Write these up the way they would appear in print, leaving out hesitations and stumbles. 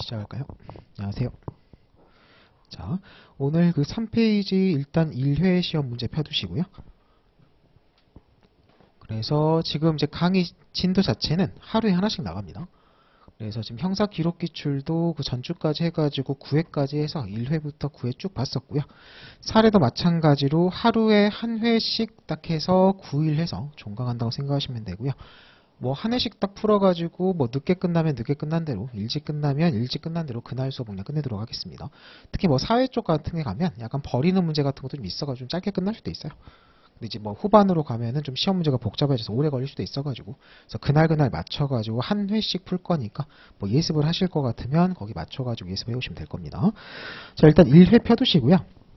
시작할까요? 안녕하세요. 자, 오늘 그 3페이지 일단 1회 시험 문제 펴두시고요. 그래서 지금 이제 강의 진도 자체는 하루에 하나씩 나갑니다. 그래서 지금 형사 기록 기출도 그 전주까지 해가지고 9회까지 해서 1회부터 9회 쭉 봤었고요. 사례도 마찬가지로 하루에 한 회씩 딱 해서 9일 해서 종강한다고 생각하시면 되고요. 뭐 한 회씩 딱 풀어가지고 뭐 늦게 끝나면 늦게 끝난 대로, 일찍 끝나면 일찍 끝난 대로 그날 수업 그냥 끝내도록 하겠습니다. 특히 뭐 사회 쪽 같은 데 가면 약간 버리는 문제 같은 것도 좀 있어가지고 좀 짧게 끝날 수도 있어요. 근데 이제 뭐 후반으로 가면은 좀 시험 문제가 복잡해져서 오래 걸릴 수도 있어가지고, 그래서 그날 맞춰가지고 한 회씩 풀 거니까 뭐 예습을 하실 것 같으면 거기 맞춰가지고 예습해 오시면 될 겁니다. 자, 일단 1회 펴두시고요.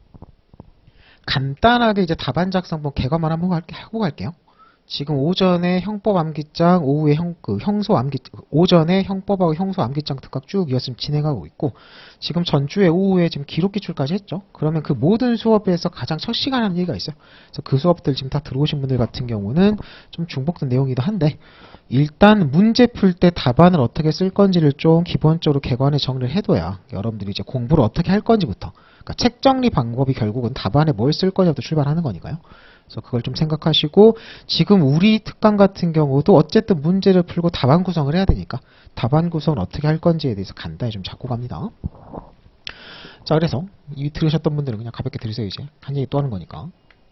간단하게 이제 답안 작성본 개관만 한번 하고 갈게요. 지금 오전에 형법 암기장, 오후에 형소 암기, 오전에 형법하고 형소 암기장 특각 쭉 이었으면 진행하고 있고, 지금 전주에 오후에 지금 기록 기출까지 했죠. 그러면 그 모든 수업에서 가장 첫 시간에 하는 얘기가 있어요. 그래서 그 수업들 지금 다 들어오신 분들 같은 경우는 좀 중복된 내용이기도 한데, 일단 문제 풀 때 답안을 어떻게 쓸 건지를 좀 기본적으로 개관에 정리를 해둬야 여러분들이 이제 공부를 어떻게 할 건지부터, 그러니까 책 정리 방법이 결국은 답안에 뭘 쓸 거냐부터 출발하는 거니까요. 그래서 그걸 좀 생각하시고, 지금 우리 특강 같은 경우도 어쨌든 문제를 풀고 답안 구성을 해야 되니까 답안 구성을 어떻게 할 건지에 대해서 간단히 좀 잡고 갑니다. 자, 그래서 이 들으셨던 분들은 그냥 가볍게 들으세요. 이제 한 얘기 또 하는 거니까.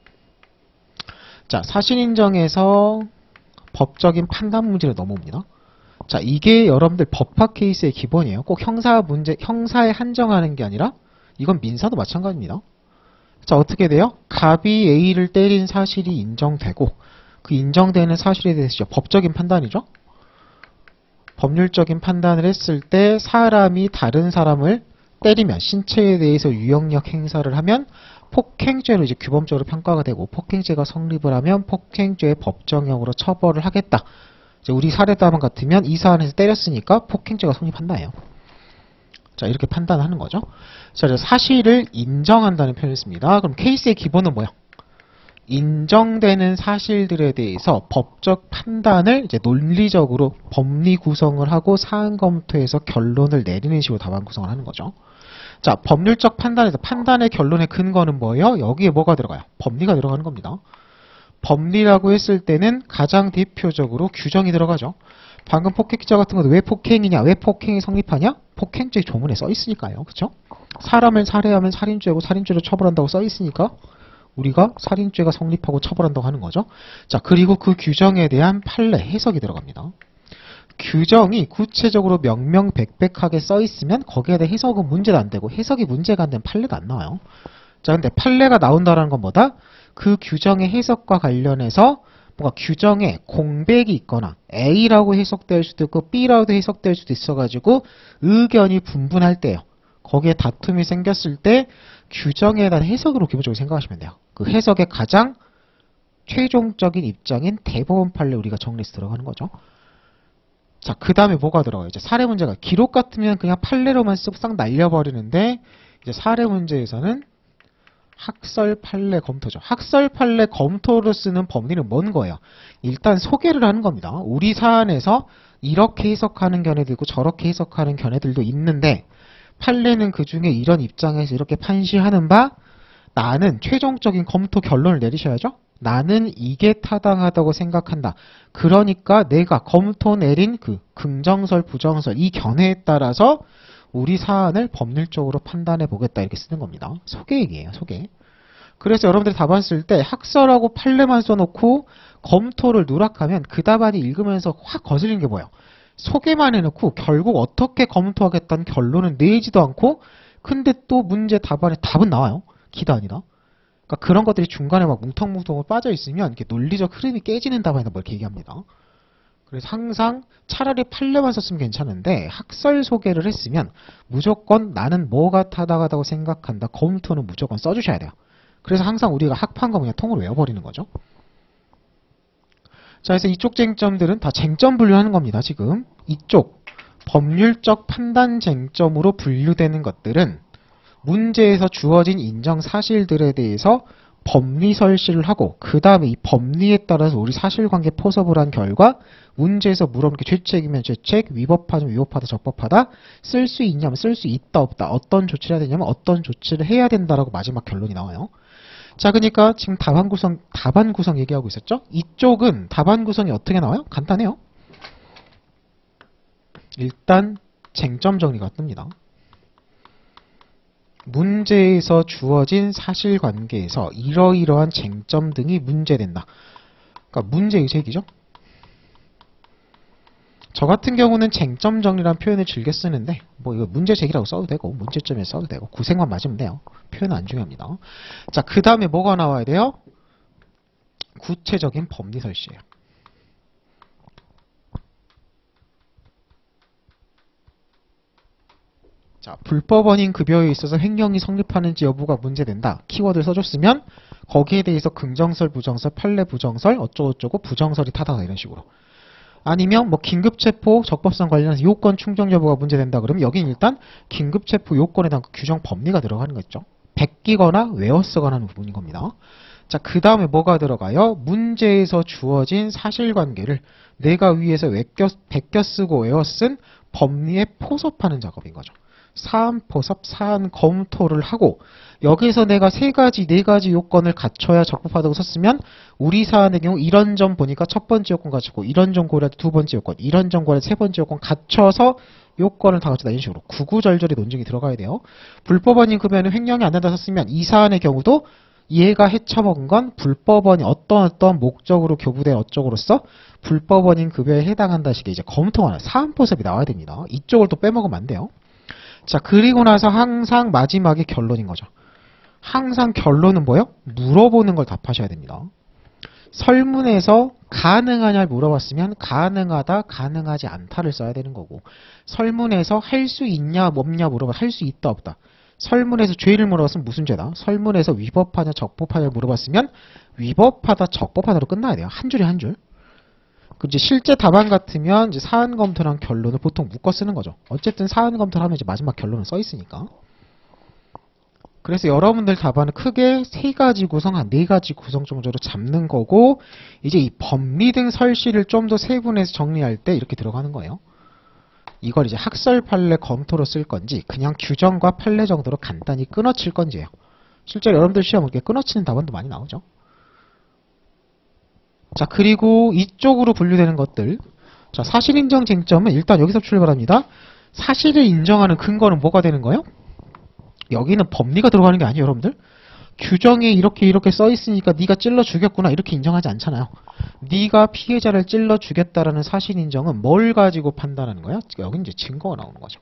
자, 사실인정에서 법적인 판단 문제로 넘어옵니다. 자, 이게 여러분들 법학 케이스의 기본이에요. 꼭 형사 문제, 형사에 한정하는 게 아니라 이건 민사도 마찬가지입니다. 자, 어떻게 돼요? 갑이 A를 때린 사실이 인정되고, 그 인정되는 사실에 대해서 법적인 판단이죠. 법률적인 판단을 했을 때 사람이 다른 사람을 때리면, 신체에 대해서 유형력 행사를 하면 폭행죄로 이제 규범적으로 평가가 되고, 폭행죄가 성립을 하면 폭행죄의 법정형으로 처벌을 하겠다. 이제 우리 사례 답안 같으면 이 사안에서 때렸으니까 폭행죄가 성립한다예요. 자, 이렇게 판단하는 거죠. 자, 사실을 인정한다는 표현을 씁니다. 그럼 케이스의 기본은 뭐야? 인정되는 사실들에 대해서 법적 판단을 이제 논리적으로 법리 구성을 하고 사안 검토해서 결론을 내리는 식으로 답안 구성을 하는 거죠. 자, 법률적 판단에서 판단의 결론의 근거는 뭐예요? 여기에 뭐가 들어가요? 법리가 들어가는 겁니다. 법리라고 했을 때는 가장 대표적으로 규정이 들어가죠. 방금 폭행죄 같은 것도 왜 폭행이냐, 왜 폭행이 성립하냐? 폭행죄 조문에 써 있으니까요. 그쵸? 사람을 살해하면 살인죄고 살인죄로 처벌한다고 써 있으니까 우리가 살인죄가 성립하고 처벌한다고 하는 거죠. 자, 그리고 그 규정에 대한 판례, 해석이 들어갑니다. 규정이 구체적으로 명명백백하게 써 있으면 거기에 대해 해석은 문제가 안 되고, 해석이 문제가 안 되면 판례가 안 나와요. 자, 근데 판례가 나온다는 건 뭐다? 그 규정의 해석과 관련해서 뭔가 규정에 공백이 있거나 A라고 해석될 수도 있고 B라고 해석될 수도 있어가지고 의견이 분분할 때요. 거기에 다툼이 생겼을 때 규정에 대한 해석으로 기본적으로 생각하시면 돼요. 그 해석의 가장 최종적인 입장인 대법원 판례 우리가 정리해서 들어가는 거죠. 자, 그 다음에 뭐가 들어가요? 이제 사례 문제가 기록 같으면 그냥 판례로만 쓱 날려버리는데, 이제 사례 문제에서는 학설 판례 검토죠. 학설 판례 검토로 쓰는 법리는 뭔 거예요? 일단 소개를 하는 겁니다. 우리 사안에서 이렇게 해석하는 견해도 있고 저렇게 해석하는 견해들도 있는데, 판례는 그 중에 이런 입장에서 이렇게 판시하는 바, 나는 최종적인 검토 결론을 내리셔야죠. 나는 이게 타당하다고 생각한다. 그러니까 내가 검토 내린 그 긍정설, 부정설, 이 견해에 따라서 우리 사안을 법률적으로 판단해 보겠다. 이렇게 쓰는 겁니다. 소개 얘기예요, 소개. 그래서 여러분들이 답안 쓸 때 학설하고 판례만 써놓고 검토를 누락하면 그 답안이 읽으면서 확 거슬리는 게 뭐예요? 소개만 해놓고 결국 어떻게 검토하겠다는 결론은 내지도 않고, 근데 또 문제 답안에 답은 나와요. 기도 아니다. 그러니까 그런 것들이 중간에 막 뭉텅뭉텅 빠져 있으면 이렇게 논리적 흐름이 깨지는 답안이다, 뭐 이렇게 얘기합니다. 그래서 항상 차라리 판례만 썼으면 괜찮은데 학설 소개를 했으면 무조건 나는 뭐가 타당하다고 생각한다, 검토는 무조건 써주셔야 돼요. 그래서 항상 우리가 학판과 그냥 통으로 외워버리는 거죠. 자, 그래서 이쪽 쟁점들은 다 쟁점 분류하는 겁니다. 지금 이쪽 법률적 판단 쟁점으로 분류되는 것들은 문제에서 주어진 인정 사실들에 대해서 법리 설시를 하고 그 다음에 이 법리에 따라서 우리 사실관계 포섭을 한 결과 문제에서 물어보는 게 죄책이면 죄책, 위법하면 위법하다, 적법하다, 쓸 수 있냐면 쓸 수 있다, 없다, 어떤 조치를 해야 되냐면 어떤 조치를 해야 된다라고 마지막 결론이 나와요. 자, 그러니까 지금 답안 구성 얘기하고 있었죠? 이쪽은 답안 구성이 어떻게 나와요? 간단해요. 일단 쟁점 정리가 뜹니다. 문제에서 주어진 사실관계에서 이러이러한 쟁점 등이 문제된다. 그러니까 문제의 제기죠. 저 같은 경우는 쟁점 정리라는 표현을 즐겨 쓰는데 뭐 이거 문제 제기라고 써도 되고 문제점에 써도 되고 구색만 맞으면 돼요. 표현은 안 중요합니다. 자, 그 다음에 뭐가 나와야 돼요? 구체적인 법리 설시예요. 자, 불법원인 급여에 있어서 횡령이 성립하는지 여부가 문제된다. 키워드를 써줬으면 거기에 대해서 긍정설, 부정설, 판례 부정설, 어쩌고저쩌고 부정설이 타다 이런 식으로. 아니면 뭐 긴급체포 적법성 관련해서 요건 충족 여부가 문제된다. 그러면 여기는 일단 긴급체포 요건에 대한 규정 법리가 들어가는 거죠. 베끼거나 외워쓰거나 하는 부분인 겁니다. 자, 그 다음에 뭐가 들어가요? 문제에서 주어진 사실관계를 내가 위에서 베껴 쓰고 외워쓴 법리에 포섭하는 작업인 거죠. 사안 포섭, 사안 검토를 하고 여기서 내가 네 가지 요건을 갖춰야 적법하다고 썼으면 우리 사안의 경우 이런 점 보니까 첫 번째 요건 갖추고 이런 점 고려할 때 두 번째 요건, 이런 점 고려할 때 세 번째 요건 갖춰서 요건을 다 갖춘다. 이런 식으로 구구절절히 논증이 들어가야 돼요. 불법원인 급여는 횡령이 안 된다 썼으면 이 사안의 경우도 얘가 해쳐먹은 건 불법원이 어떤 목적으로 교부된 어쩌고로서 불법원인 급여에 해당한다 식의 이제 검토하는 사안 포섭이 나와야 됩니다. 이쪽을 또 빼먹으면 안 돼요. 자, 그리고 나서 항상 마지막에 결론인 거죠. 항상 결론은 뭐예요? 물어보는 걸 답하셔야 됩니다. 설문에서 가능하냐를 물어봤으면 가능하다, 가능하지 않다를 써야 되는 거고 설문에서 할 수 있냐, 없냐 물어봐 할 수 있다, 없다. 설문에서 죄를 물어봤으면 무슨 죄다? 설문에서 위법하냐, 적법하냐 물어봤으면 위법하다, 적법하다로 끝나야 돼요. 한 줄에 한 줄. 이제 실제 답안 같으면 이제 사안 검토랑 결론을 보통 묶어 쓰는 거죠. 어쨌든 사안 검토를 하면 이제 마지막 결론은 써 있으니까. 그래서 여러분들 답안은 크게 세 가지 구성, 한 네 가지 구성 정도로 잡는 거고, 이제 이 법리 등 설시를 좀 더 세분해서 정리할 때 이렇게 들어가는 거예요. 이걸 이제 학설 판례 검토로 쓸 건지, 그냥 규정과 판례 정도로 간단히 끊어칠 건지예요. 실제로 여러분들 시험은 이렇게 끊어치는 답안도 많이 나오죠. 자, 그리고 이쪽으로 분류되는 것들. 자, 사실인정 쟁점은 일단 여기서 출발합니다. 사실을 인정하는 근거는 뭐가 되는 거예요? 여기는 법리가 들어가는 게 아니에요, 여러분들. 규정에 이렇게 써 있으니까 네가 찔러 죽였구나 이렇게 인정하지 않잖아요. 네가 피해자를 찔러 죽였다라는 사실 인정은 뭘 가지고 판단하는 거야? 여기 이제 증거가 나오는 거죠.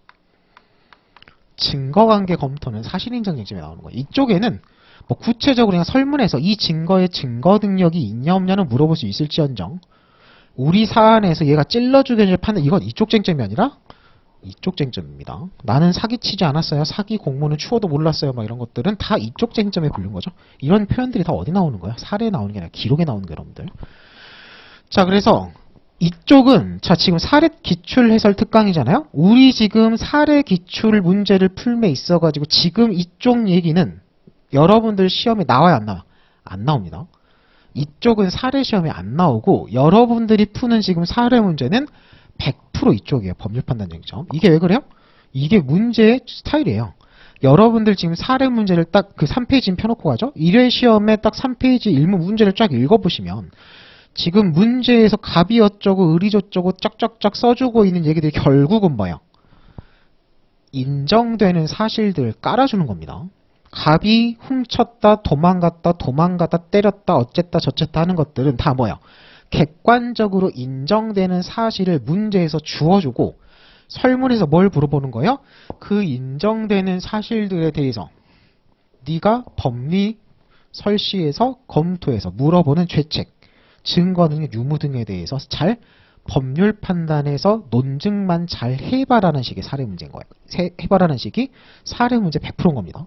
증거관계 검토는 사실 인정 쟁점에 나오는 거예요. 이쪽에는 뭐 구체적으로 그냥 설문에서 이 증거의 증거 능력이 있냐 없냐는 물어볼 수 있을지언정 우리 사안에서 얘가 찔러 죽였냐 판단 이건 이쪽 쟁점이 아니라 이쪽 쟁점입니다. 나는 사기치지 않았어요. 사기 공모는 추워도 몰랐어요. 막 이런 것들은 다 이쪽 쟁점에 불린 거죠. 이런 표현들이 다 어디 나오는 거야? 사례에 나오는 게 아니라 기록에 나오는 거예요, 여러분들. 자, 그래서 이쪽은 자 지금 사례 기출 해설 특강이잖아요. 우리 지금 사례 기출 문제를 풀매 있어가지고 지금 이쪽 얘기는 여러분들 시험에 나와요, 안 나와요? 안 나옵니다. 이쪽은 사례 시험에 안 나오고 여러분들이 푸는 지금 사례 문제는 100% 이쪽이에요. 법률 판단 쟁점. 이게 왜 그래요? 이게 문제의 스타일이에요. 여러분들 지금 사례 문제를 딱 그 3페이지 펴놓고 가죠? 1회 시험에 딱 3페이지 일문 문제를 쫙 읽어보시면 지금 문제에서 갑이 어쩌고 을이 저쩌고 쫙쫙쫙 써주고 있는 얘기들이 결국은 뭐예요? 인정되는 사실들 깔아주는 겁니다. 갑이 훔쳤다, 도망갔다, 때렸다, 어쨌다, 저쨌다 하는 것들은 다 뭐예요? 객관적으로 인정되는 사실을 문제에서 주어주고 설문에서 뭘 물어보는 거예요? 그 인정되는 사실들에 대해서 네가 법리 설시에서 검토해서 물어보는 죄책, 증거 능력, 유무 등에 대해서 잘 법률 판단에서 논증만 잘 해봐라는 식의 사례 문제인 거예요. 해봐라는 식이 사례 문제 100%인 겁니다.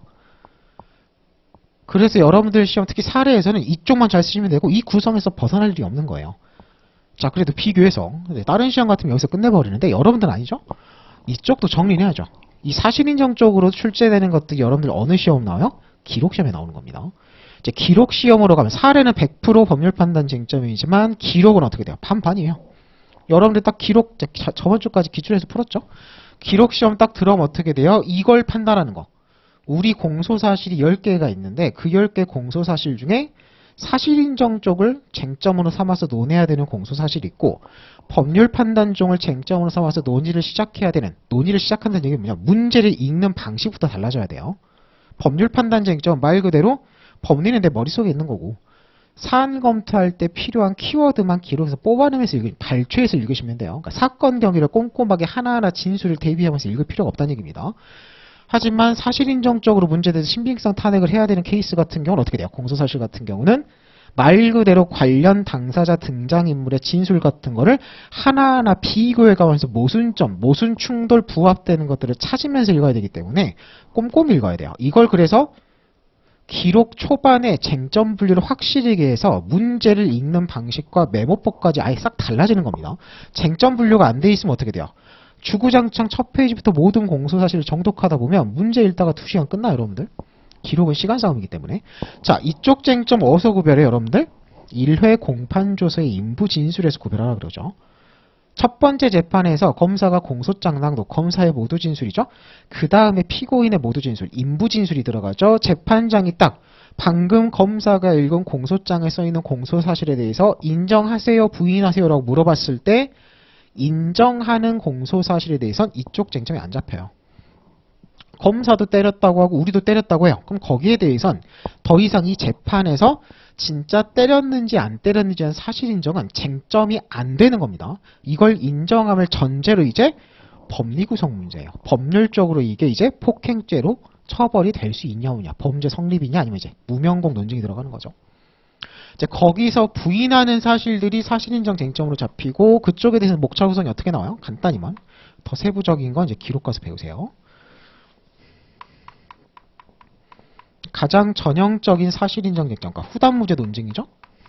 그래서 여러분들 시험 특히 사례에서는 이쪽만 잘 쓰시면 되고 이 구성에서 벗어날 일이 없는 거예요. 자, 그래도 비교해서 다른 시험 같으면 여기서 끝내버리는데 여러분들은 아니죠? 이쪽도 정리를 해야죠. 이 사실인정 쪽으로 출제되는 것들이 여러분들 어느 시험 나와요? 기록시험에 나오는 겁니다. 이제 기록 시험으로 가면 사례는 100% 법률 판단 쟁점이지만 기록은 어떻게 돼요? 반반이에요. 여러분들 딱 기록 저번 주까지 기출해서 풀었죠? 기록 시험 딱 들어오면 어떻게 돼요? 이걸 판단하는 거. 우리 공소사실이 10개가 있는데 그 10개 공소사실 중에 사실인정 쪽을 쟁점으로 삼아서 논해야 되는 공소사실이 있고 법률 판단종을 쟁점으로 삼아서 논의를 시작한다는 얘기는 뭐냐? 문제를 읽는 방식부터 달라져야 돼요. 법률 판단 쟁점은 말 그대로 법리는 내 머릿속에 있는 거고 사안 검토할 때 필요한 키워드만 기록해서 뽑아내면서 발췌해서 읽으시면 돼요. 그러니까 사건 경위를 꼼꼼하게 하나하나 진술을 대비하면서 읽을 필요가 없다는 얘기입니다. 하지만 사실인정적으로 문제돼서 신빙성 탄핵을 해야 되는 케이스 같은 경우는 어떻게 돼요? 공소사실 같은 경우는 말 그대로 관련 당사자 등장인물의 진술 같은 거를 하나하나 비교해가면서 모순점, 모순 충돌 부합되는 것들을 찾으면서 읽어야 되기 때문에 꼼꼼히 읽어야 돼요. 이걸 그래서 기록 초반에 쟁점 분류를 확실히 해서 문제를 읽는 방식과 메모법까지 아예 싹 달라지는 겁니다. 쟁점 분류가 안 돼 있으면 어떻게 돼요? 주구장창 첫 페이지부터 모든 공소사실을 정독하다 보면 문제 읽다가 2시간 끝나요, 여러분들. 기록은 시간 싸움이기 때문에. 자, 이쪽 쟁점 어디서 구별해, 여러분들? 1회 공판조서의 인부 진술에서 구별하라 그러죠. 첫 번째 재판에서 검사가 공소장 낭독, 검사의 모두 진술이죠. 그 다음에 피고인의 모두 진술, 인부 진술이 들어가죠. 재판장이 딱 방금 검사가 읽은 공소장에 써있는 공소사실에 대해서 인정하세요, 부인하세요라고 물어봤을 때 인정하는 공소사실에 대해서는 이쪽 쟁점이 안 잡혀요. 검사도 때렸다고 하고 우리도 때렸다고 해요. 그럼 거기에 대해선 더 이상 이 재판에서 진짜 때렸는지 안 때렸는지 한 사실 인정은 쟁점이 안 되는 겁니다. 이걸 인정함을 전제로 이제 법리 구성 문제예요. 법률적으로 이게 이제 폭행죄로 처벌이 될 수 있냐 없냐, 범죄 성립이냐 아니면 이제 무명공 논증이 들어가는 거죠. 이제 거기서 부인하는 사실들이 사실인정 쟁점으로 잡히고 그쪽에 대해서는 목차 구성이 어떻게 나와요? 간단히만. 더 세부적인 건 이제 기록 가서 배우세요. 가장 전형적인 사실인정 쟁점, 그러니까 후단무죄 논증이죠.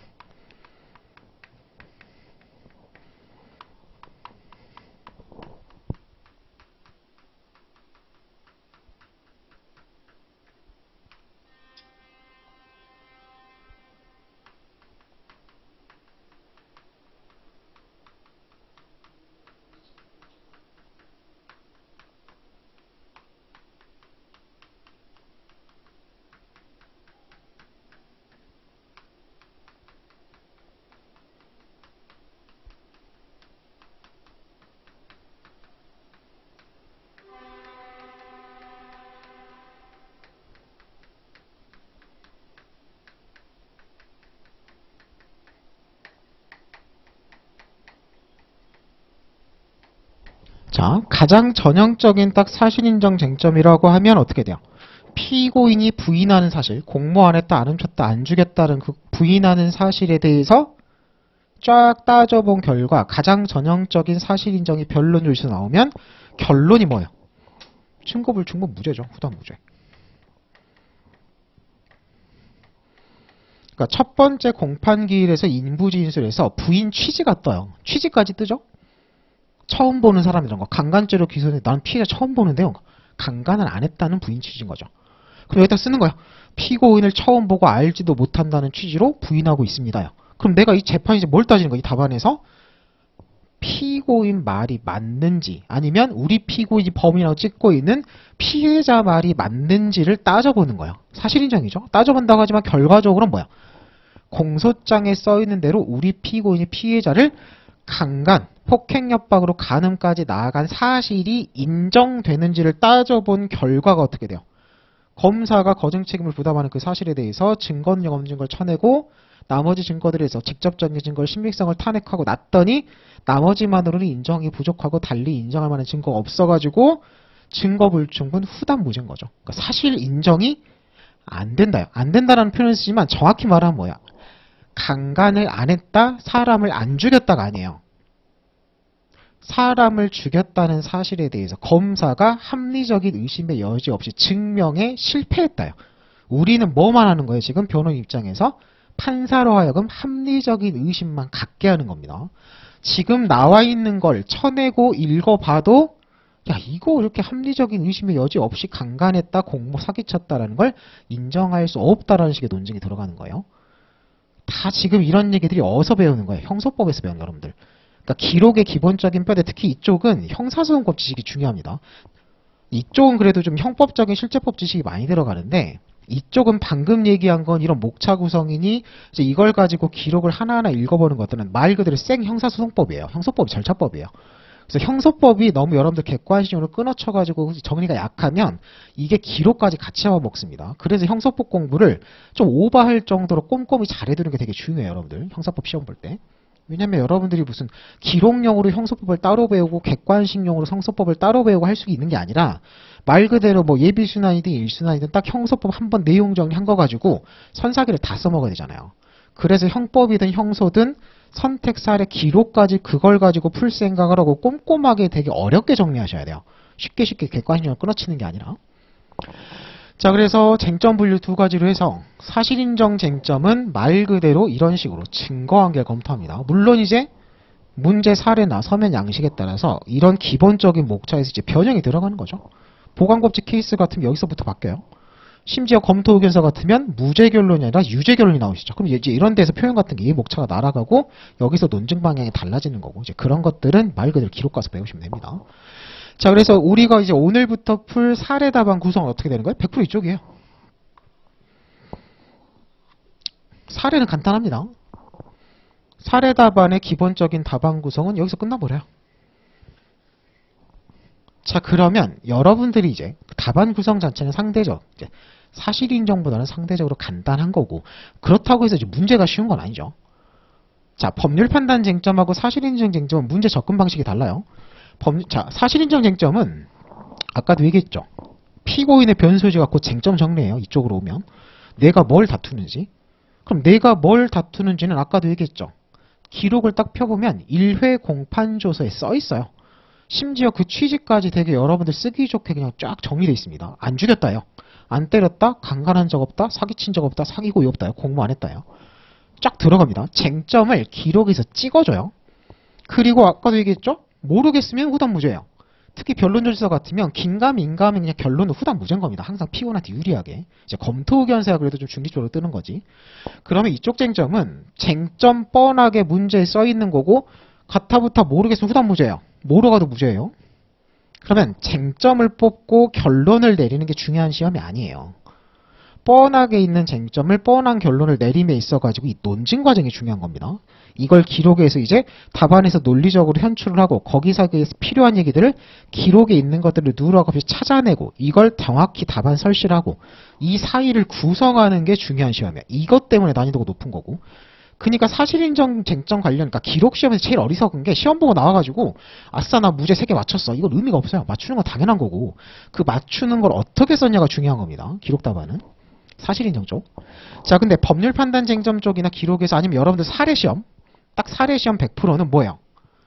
자, 가장 전형적인 딱 사실인정 쟁점이라고 하면 어떻게 돼요? 피고인이 부인하는 사실, 공모 안 했다, 안 훔쳤다, 안 주겠다는 그 부인하는 사실에 대해서 쫙 따져본 결과 가장 전형적인 사실인정이 변론조에서 나오면 결론이 뭐예요? 증거불충분 무죄죠. 후단무죄. 그러니까 첫 번째 공판기일에서 인부진술에서 부인 취지가 떠요. 취지까지 뜨죠? 처음 보는 사람 이런 거. 강간죄로 기소했는데 나는 피해자 처음 보는데요. 강간을 안 했다는 부인 취지인 거죠. 그럼 여기다 쓰는 거야. 피고인을 처음 보고 알지도 못한다는 취지로 부인하고 있습니다요. 그럼 내가 이 재판에서 뭘 따지는 거야? 이 답안에서 피고인 말이 맞는지 아니면 우리 피고인이 범인이라고 찍고 있는 피해자 말이 맞는지를 따져보는 거예요. 사실인정이죠. 따져본다고 하지만 결과적으로는 뭐야? 공소장에 써있는 대로 우리 피고인이 피해자를 강간, 폭행협박으로 간음까지 나아간 사실이 인정되는지를 따져본 결과가 어떻게 돼요? 검사가 거증 책임을 부담하는 그 사실에 대해서 증거능력 없는 증거를 쳐내고 나머지 증거들에서 직접적인 증거를 신빙성을 탄핵하고 났더니 나머지만으로는 인정이 부족하고 달리 인정할 만한 증거가 없어가지고 증거불충분 후단무죄인 거죠. 그러니까 사실 인정이 안 된다요. 안 된다라는 표현을 쓰지만 정확히 말하면 뭐야? 강간을 안 했다, 사람을 안 죽였다가 아니에요. 사람을 죽였다는 사실에 대해서 검사가 합리적인 의심의 여지 없이 증명에 실패했다요. 우리는 뭐만 하는 거예요? 지금 변호인 입장에서 판사로 하여금 합리적인 의심만 갖게 하는 겁니다. 지금 나와 있는 걸 쳐내고 읽어봐도 야, 이거 이렇게 합리적인 의심의 여지 없이 강간했다, 공모 사기쳤다라는 걸 인정할 수 없다라는 식의 논증이 들어가는 거예요. 다 지금 이런 얘기들이 어디서 배우는 거예요? 형소법에서 배우는 여러분들. 그러니까 기록의 기본적인 뼈대, 특히 이쪽은 형사소송법 지식이 중요합니다. 이쪽은 그래도 좀 형법적인 실제법 지식이 많이 들어가는데 이쪽은 방금 얘기한 건 이런 목차 구성이니 이제 이걸 가지고 기록을 하나하나 읽어보는 것들은 말 그대로 생 형사소송법이에요. 형소법 절차법이에요. 그래서 형소법이 너무 여러분들 객관식으로 끊어쳐가지고 정리가 약하면 이게 기록까지 같이 잡아먹습니다. 그래서 형소법 공부를 좀 오버할 정도로 꼼꼼히 잘해두는 게 되게 중요해요. 여러분들 형사법 시험 볼 때. 왜냐면 여러분들이 무슨 기록용으로 형소법을 따로 배우고 객관식용으로 형소법을 따로 배우고 할 수 있는 게 아니라 말 그대로 뭐 예비순환이든 일순환이든 딱 형소법 한번 내용 정리한 거 가지고 선사기를 다 써먹어야 되잖아요. 그래서 형법이든 형소든 선택 사례 기록까지 그걸 가지고 풀 생각을 하고 꼼꼼하게 되게 어렵게 정리하셔야 돼요. 쉽게 객관식용을 끊어치는 게 아니라. 자, 그래서 쟁점 분류 두 가지로 해서 사실인정 쟁점은 말 그대로 이런 식으로 증거관계를 검토합니다. 물론 이제 문제 사례나 서면 양식에 따라서 이런 기본적인 목차에서 이제 변형이 들어가는 거죠. 보관법칙 케이스 같으면 여기서부터 바뀌어요. 심지어 검토 의견서 같으면 무죄 결론이 아니라 유죄 결론이 나오시죠. 그럼 이제 이런 데서 표현 같은 게 이 목차가 날아가고 여기서 논증 방향이 달라지는 거고 이제 그런 것들은 말 그대로 기록 가서 배우시면 됩니다. 자, 그래서 우리가 이제 오늘부터 풀 사례 답안 구성은 어떻게 되는 거예요? 100% 이쪽이에요. 사례는 간단합니다. 사례 답안의 기본적인 답안 구성은 여기서 끝나버려요. 자, 그러면 여러분들이 이제 답안 구성 자체는 상대적, 이제 사실 인정보다는 상대적으로 간단한 거고 그렇다고 해서 이제 문제가 쉬운 건 아니죠. 자, 법률 판단 쟁점하고 사실 인정 쟁점은 문제 접근 방식이 달라요. 자, 사실 인정 쟁점은 아까도 얘기했죠. 피고인의 변소지 갖고 쟁점 정리해요. 이쪽으로 오면 내가 뭘 다투는지. 그럼 내가 뭘 다투는지는 아까도 얘기했죠. 기록을 딱 펴보면 1회 공판조서에 써 있어요. 심지어 그 취지까지 되게 여러분들 쓰기 좋게 그냥 쫙 정리되어 있습니다. 안 죽였다요. 안 때렸다. 강간한 적 없다. 사기친 적 없다. 사기고 없다요. 공모 안 했다요. 쫙 들어갑니다. 쟁점을 기록에서 찍어줘요. 그리고 아까도 얘기했죠. 모르겠으면 후단 무죄예요. 특히 변론조지서 같으면 긴감, 인감은 그냥 결론은 후단 무죄인 겁니다. 항상 피고인한테 유리하게. 이제 검토 의견서야 그래도 좀 중립적으로 뜨는 거지. 그러면 이쪽 쟁점은 쟁점 뻔하게 문제에 써 있는 거고 가타부타 모르겠으면 후단 무죄예요. 모르가도 무죄예요. 그러면 쟁점을 뽑고 결론을 내리는 게 중요한 시험이 아니에요. 뻔하게 있는 쟁점을 뻔한 결론을 내림에 있어가지고 이 논증 과정이 중요한 겁니다. 이걸 기록에서 이제 답안에서 논리적으로 현출을 하고 거기서 필요한 얘기들을 기록에 있는 것들을 누락 없이 찾아내고 이걸 정확히 답안 설실하고 이 사이를 구성하는 게 중요한 시험이야. 이것 때문에 난이도가 높은 거고. 그러니까 사실인정 쟁점 관련, 그러니까 기록 시험에서 제일 어리석은 게 시험 보고 나와가지고 아싸 나 무죄 3개 맞췄어. 이건 의미가 없어요. 맞추는 건 당연한 거고 그 맞추는 걸 어떻게 썼냐가 중요한 겁니다. 기록 답안은. 사실인정 쪽. 자, 근데 법률 판단 쟁점 쪽이나 기록에서 아니면 여러분들 사례 시험, 딱 사례 시험 100%는 뭐예요?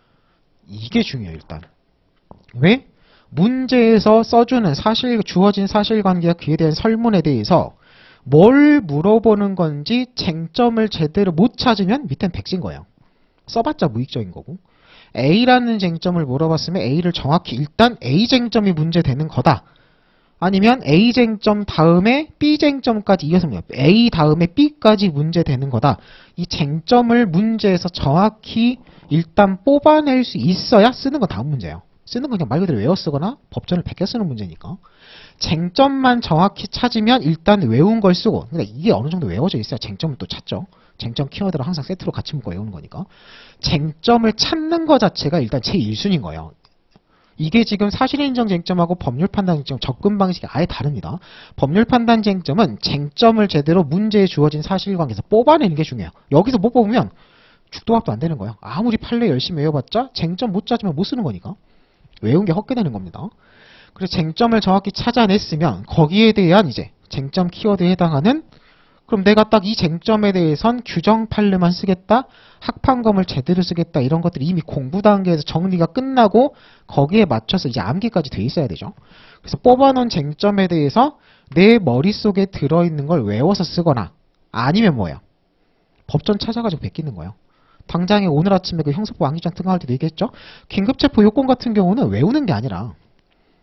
이게 중요해요, 일단. 왜? 문제에서 써주는 주어진 사실관계와 그에 대한 설문에 대해서 뭘 물어보는 건지 쟁점을 제대로 못 찾으면 밑엔 백지인 거예요. 써봤자 무익적인 거고. A라는 쟁점을 물어봤으면 A를 정확히 일단 A 쟁점이 문제되는 거다. 아니면 A 쟁점 다음에 B 쟁점까지 이어서 A 다음에 B까지 문제되는 거다. 이 쟁점을 문제에서 정확히 일단 뽑아낼 수 있어야 쓰는 건 다음 문제예요. 쓰는 건 그냥 말 그대로 외워 쓰거나 법전을 베껴 쓰는 문제니까. 쟁점만 정확히 찾으면 일단 외운 걸 쓰고, 그러니까 이게 어느 정도 외워져 있어야 쟁점을 또 찾죠. 쟁점 키워드를 항상 세트로 같이 묶어 외우는 거니까. 쟁점을 찾는 것 자체가 일단 제1순위인 거예요. 이게 지금 사실인정 쟁점하고 법률 판단 쟁점 접근 방식이 아예 다릅니다. 법률 판단 쟁점은 쟁점을 제대로 문제에 주어진 사실관계에서 뽑아내는 게 중요해요. 여기서 못 뽑으면 죽도밥도 안 되는 거예요. 아무리 판례 열심히 외워봤자 쟁점 못 찾으면 못 쓰는 거니까. 외운 게 헛게 되는 겁니다. 그래서 쟁점을 정확히 찾아냈으면 거기에 대한 이제 쟁점 키워드에 해당하는, 그럼 내가 딱 이 쟁점에 대해선 규정 판례만 쓰겠다, 학판검을 제대로 쓰겠다, 이런 것들이 이미 공부 단계에서 정리가 끝나고 거기에 맞춰서 이제 암기까지 돼 있어야 되죠. 그래서 뽑아놓은 쟁점에 대해서 내 머릿속에 들어있는 걸 외워서 쓰거나 아니면 뭐예요? 법전 찾아가지고 베끼는 거예요. 당장에 오늘 아침에 그 형사법 암기장 등하할 때도 얘기했죠. 긴급체포 요건 같은 경우는 외우는 게 아니라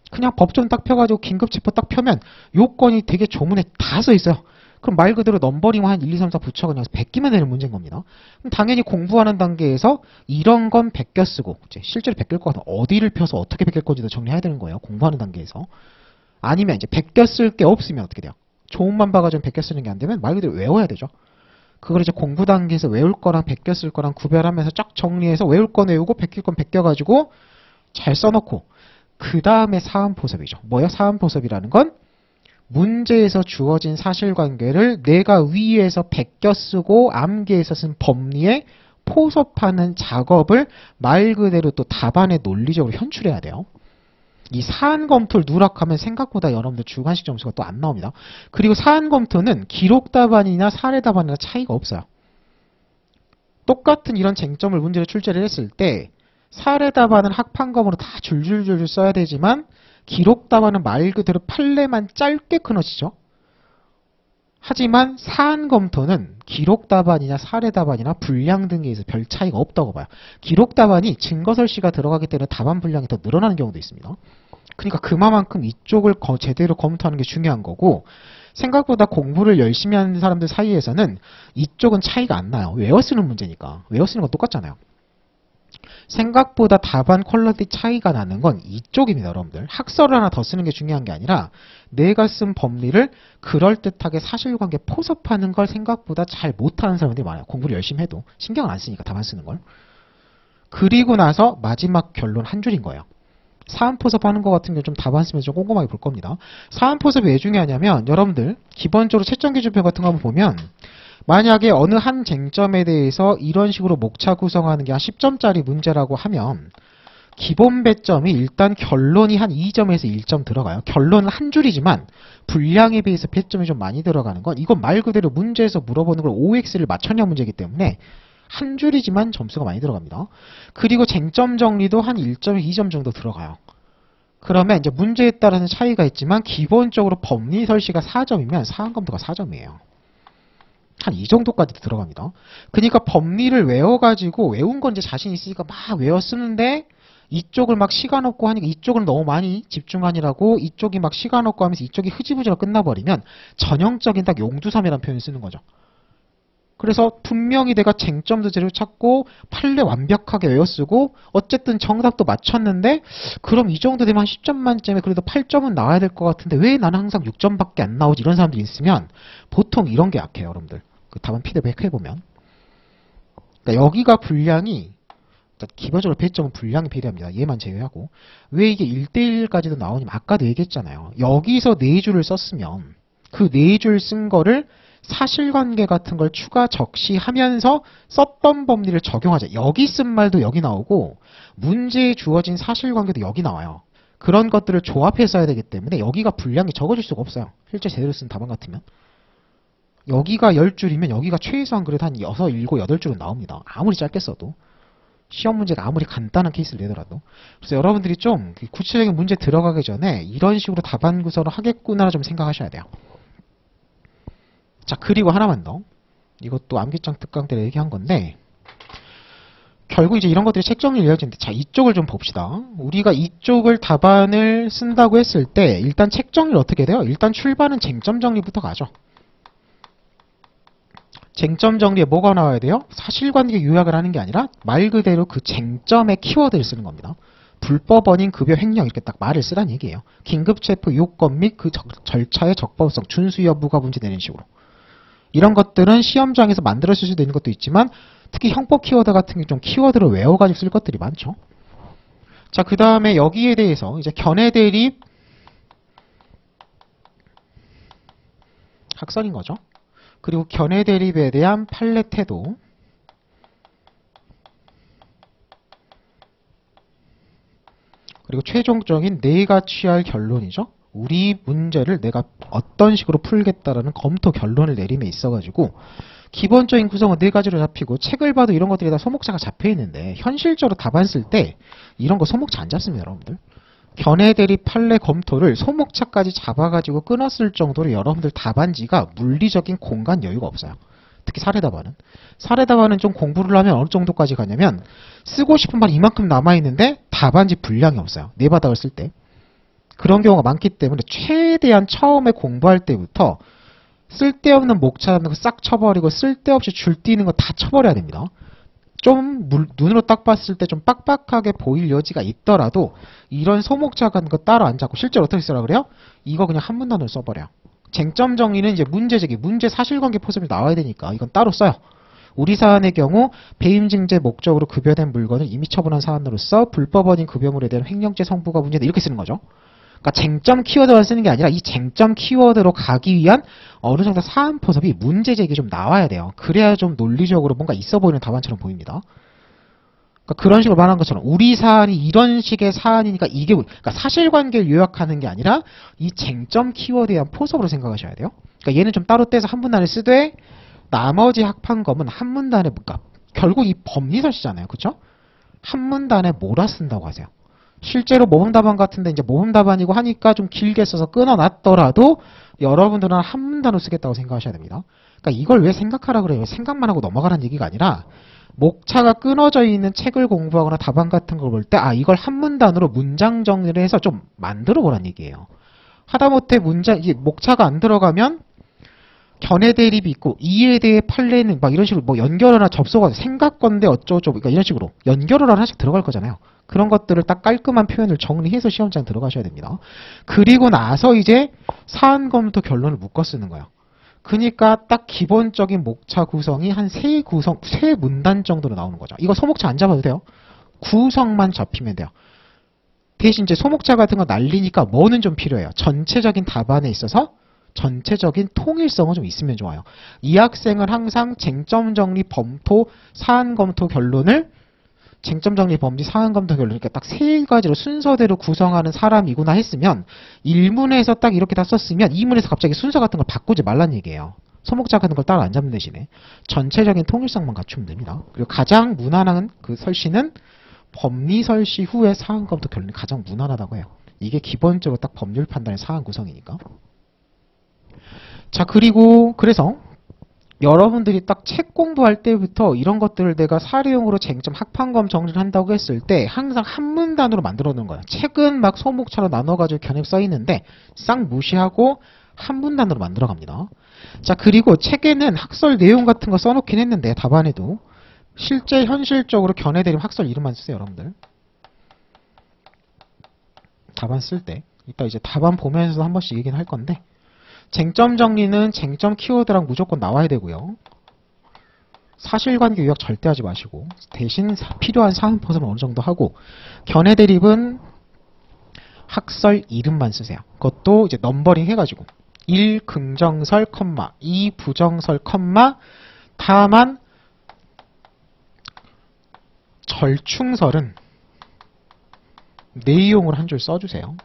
그냥 법전 딱 펴가지고 긴급체포 딱 펴면 요건이 되게 조문에 다 써 있어요. 그럼 말 그대로 넘버링 한 1, 2, 3, 4 붙여 그냥 베끼면 되는 문제인 겁니다. 그럼 당연히 공부하는 단계에서 이런 건 베껴 쓰고, 이제 실제로 베낄 것 같으면 어디를 펴서 어떻게 베낄 건지도 정리해야 되는 거예요. 공부하는 단계에서. 아니면 이제 베껴 쓸 게 없으면 어떻게 돼요? 조문만 봐가지고 베껴 쓰는 게 안 되면 말 그대로 외워야 되죠. 그걸 이제 공부 단계에서 외울 거랑 베껴 쓸 거랑 구별하면서 쫙 정리해서 외울 건 외우고 베낄 건 베껴가지고 잘 써놓고, 그 다음에 사음포섭이죠. 뭐요? 사음포섭이라는 건 문제에서 주어진 사실관계를 내가 위에서 베껴 쓰고 암기해서 쓴 법리에 포섭하는 작업을 말 그대로 또 답안에 논리적으로 현출해야 돼요. 이 사안검토를 누락하면 생각보다 여러분들 주관식 점수가 또 안 나옵니다. 그리고 사안검토는 기록답안이나 사례답안이나 차이가 없어요. 똑같은 이런 쟁점을 문제로 출제를 했을 때 사례답안은 학판검으로 다 줄줄줄 써야 되지만 기록답안은 말 그대로 판례만 짧게 끊어지죠. 하지만 사안검토는 기록답안이나 사례답안이나 분량 등에 있어서 별 차이가 없다고 봐요. 기록답안이 증거설시가 들어가기 때문에 답안 분량이 더 늘어나는 경우도 있습니다. 그러니까 그만큼 이쪽을 제대로 검토하는 게 중요한 거고, 생각보다 공부를 열심히 하는 사람들 사이에서는 이쪽은 차이가 안 나요. 외워 쓰는 문제니까. 외워 쓰는 건 똑같잖아요. 생각보다 답안 퀄리티 차이가 나는 건 이쪽입니다, 여러분들. 학설을 하나 더 쓰는 게 중요한 게 아니라 내가 쓴 법리를 그럴듯하게 사실관계 포섭하는 걸 생각보다 잘 못하는 사람들이 많아요. 공부를 열심히 해도 신경 안 쓰니까 답안 쓰는 걸. 그리고 나서 마지막 결론 한 줄인 거예요. 사안포섭하는 것 같은 경우 좀 답안 쓰면서 좀 꼼꼼하게 볼 겁니다. 사안포섭이 왜 중요하냐면 여러분들 기본적으로 채점기준표 같은 거 한번 보면 만약에 어느 한 쟁점에 대해서 이런 식으로 목차 구성하는 게 한 10점짜리 문제라고 하면 기본 배점이 일단 결론이 한 2점에서 1점 들어가요. 결론은 한 줄이지만 분량에 비해서 배점이 좀 많이 들어가는 건 이건 말 그대로 문제에서 물어보는 걸 OX를 맞췄냐 문제이기 때문에 한 줄이지만 점수가 많이 들어갑니다. 그리고 쟁점 정리도 한 1점, 2점 정도 들어가요. 그러면 이제 문제에 따라서 차이가 있지만 기본적으로 법리 설시가 4점이면 사안검토가 4점이에요. 한 이 정도까지 들어갑니다. 그러니까 법리를 외워가지고 외운 건 이제 자신 있으니까 막 외워 쓰는데 이쪽을 막 시간 없고 하니까 이쪽을 너무 많이 집중하느라고 이쪽이 막 시간 없고 하면서 이쪽이 흐지부지로 끝나버리면 전형적인 딱 용두삼이라는 표현을 쓰는 거죠. 그래서 분명히 내가 쟁점도 제대로 찾고 판례 완벽하게 외워쓰고 어쨌든 정답도 맞췄는데 그럼 이 정도 되면 한 10점 만점에 그래도 8점은 나와야 될 것 같은데 왜 나는 항상 6점밖에 안 나오지? 이런 사람들이 있으면 보통 이런 게 약해요, 여러분들. 그 답안 피드백 해보면. 그러니까 여기가 분량이 기본적으로 배점은 분량이 필요합니다. 얘만 제외하고. 왜 이게 1대1까지도 나오냐면 아까도 얘기했잖아요. 여기서 4줄을 썼으면 그 4줄 쓴 거를 사실관계 같은 걸 추가 적시하면서 썼던 법리를 적용하자. 여기 쓴 말도 여기 나오고 문제에 주어진 사실관계도 여기 나와요. 그런 것들을 조합해서 써야 되기 때문에 여기가 분량이 적어질 수가 없어요. 실제 제대로 쓴 답안 같으면. 여기가 10줄이면 여기가 최소한 그래도 한 6, 7, 8줄은 나옵니다. 아무리 짧게 써도. 시험 문제가 아무리 간단한 케이스를 내더라도. 그래서 여러분들이 좀 구체적인 문제 들어가기 전에 이런 식으로 답안 구성을 하겠구나 좀 생각하셔야 돼요. 자, 그리고 하나만 더. 이것도 암기장 특강 때 얘기한 건데 결국 이제 이런 것들이 책 정리를 이어지는데 자, 이쪽을 좀 봅시다. 우리가 이쪽을 답안을 쓴다고 했을 때 일단 책 정리를 어떻게 돼요? 일단 출발은 쟁점 정리부터 가죠. 쟁점 정리에 뭐가 나와야 돼요? 사실관계 요약을 하는 게 아니라 말 그대로 그 쟁점의 키워드를 쓰는 겁니다. 불법 원인 급여 횡령 이렇게 딱 말을 쓰란 얘기예요. 긴급체포 요건 및 그 절차의 적법성, 준수 여부가 문제되는 식으로. 이런 것들은 시험장에서 만들어 쓸 수도 있는 것도 있지만 특히 형법 키워드 같은 게 좀 키워드를 외워가지고 쓸 것들이 많죠. 자, 그 다음에 여기에 대해서 이제 견해 대립 학설인 거죠. 그리고 견해 대립에 대한 판례 태도, 그리고 최종적인 내가 취할 결론이죠. 우리 문제를 내가 어떤 식으로 풀겠다라는 검토 결론을 내림에 있어가지고 기본적인 구성은 4가지로 잡히고 책을 봐도 이런 것들이 다 소목차가 잡혀있는데 현실적으로 답안 쓸 때 이런 거 소목차 안 잡습니다, 여러분들. 견해 대립 판례 검토를 소목차까지 잡아가지고 끊었을 정도로 여러분들 답안지가 물리적인 공간 여유가 없어요. 특히 사례답안은. 사례답안은 좀 공부를 하면 어느 정도까지 가냐면 쓰고 싶은 말 이만큼 남아있는데 답안지 분량이 없어요. 네 바닥을 쓸 때. 그런 경우가 많기 때문에 최대한 처음에 공부할 때부터 쓸데없는 목차는 거 싹 쳐버리고 쓸데없이 줄 띄는 거 다 쳐버려야 됩니다. 좀 눈으로 딱 봤을 때 좀 빡빡하게 보일 여지가 있더라도 이런 소목차 같은 거 따로 안 잡고 실제로 어떻게 쓰라 그래요? 이거 그냥 한 문단으로 써버려요. 쟁점 정리는 이제 문제 제기, 문제 사실관계 포섭이 나와야 되니까 이건 따로 써요. 우리 사안의 경우 배임증제 목적으로 급여된 물건을 이미 처분한 사안으로서 불법 원인 급여물에 대한 횡령죄 성부가 문제다 이렇게 쓰는 거죠. 그러니까 쟁점 키워드만 쓰는 게 아니라 이 쟁점 키워드로 가기 위한 어느 정도 사안 포섭이 문제 제기 좀 나와야 돼요. 그래야 좀 논리적으로 뭔가 있어 보이는 답안처럼 보입니다. 그러니까 그런 식으로 말한 것처럼 우리 사안이 이런 식의 사안이니까 이게 그러니까 사실관계를 요약하는 게 아니라 이 쟁점 키워드에 대한 포섭으로 생각하셔야 돼요. 그러니까 얘는 좀 따로 떼서 한 문단을 쓰되 나머지 합판검은 한 문단에 그러니까 결국 이 법리설시잖아요. 그렇죠? 한 문단에 몰아 쓴다고 하세요. 실제로 모범답안 같은데 이제 모범답안이고 하니까 좀 길게 써서 끊어놨더라도 여러분들은 한 문단으로 쓰겠다고 생각하셔야 됩니다. 그러니까 이걸 왜 생각하라 그래요? 생각만 하고 넘어가라는 얘기가 아니라 목차가 끊어져 있는 책을 공부하거나 답안 같은 걸 볼 때 아 이걸 한 문단으로 문장 정리를 해서 좀 만들어 보란 얘기예요. 하다못해 문장 이게 목차가 안 들어가면 견해 대립이 있고 이에 대해 판례는 막 이런 식으로 뭐 연결어나 접속어 생각건데 어쩌고저쩌고 그러니까 이런 식으로 연결어를 하나씩 들어갈 거잖아요. 그런 것들을 딱 깔끔한 표현을 정리해서 시험장 들어가셔야 됩니다. 그리고 나서 이제 사안 검토 결론을 묶어 쓰는 거예요. 그러니까 딱 기본적인 목차 구성이 한 세 문단 정도로 나오는 거죠. 이거 소목차 안 잡아도 돼요. 구성만 잡히면 돼요. 대신 이제 소목차 같은 거 날리니까 뭐는 좀 필요해요. 전체적인 답안에 있어서 전체적인 통일성은 좀 있으면 좋아요. 이 학생은 항상 쟁점 정리 범토 사안 검토 결론을 쟁점 정리 범지 사안 검토 결론 그러니까 딱 세 가지로 순서대로 구성하는 사람이구나 했으면 1문에서 딱 이렇게 다 썼으면 2문에서 갑자기 순서 같은 걸 바꾸지 말란 얘기예요. 소목자 같은 걸 따로 안 잡는 대신에 전체적인 통일성만 갖추면 됩니다. 그리고 가장 무난한 그 설시는 법리 설시 후에 사안 검토 결론이 가장 무난하다고 해요. 이게 기본적으로 딱 법률 판단의 사안 구성이니까. 자 그리고 그래서 여러분들이 딱 책 공부할 때부터 이런 것들을 내가 사례용으로 쟁점 학판검 정리를 한다고 했을 때 항상 한 문단으로 만들어 놓은 거야. 책은 막 소목차로 나눠가지고 견해 써 있는데 싹 무시하고 한 문단으로 만들어 갑니다. 자 그리고 책에는 학설 내용 같은 거 써놓긴 했는데 답안에도 실제 현실적으로 견해 대립 학설 이름만 쓰세요. 여러분들 답안 쓸 때 이따 이제 답안 보면서 한 번씩 얘기는 할 건데 쟁점 정리는 쟁점 키워드랑 무조건 나와야 되고요. 사실관계 요약 절대 하지 마시고 대신 필요한 사안 포섭을 어느 정도 하고 견해 대립은 학설 이름만 쓰세요. 그것도 이제 넘버링 해가지고 1 긍정설, 2 부정설, 다만 절충설은 내용을 한 줄 써주세요.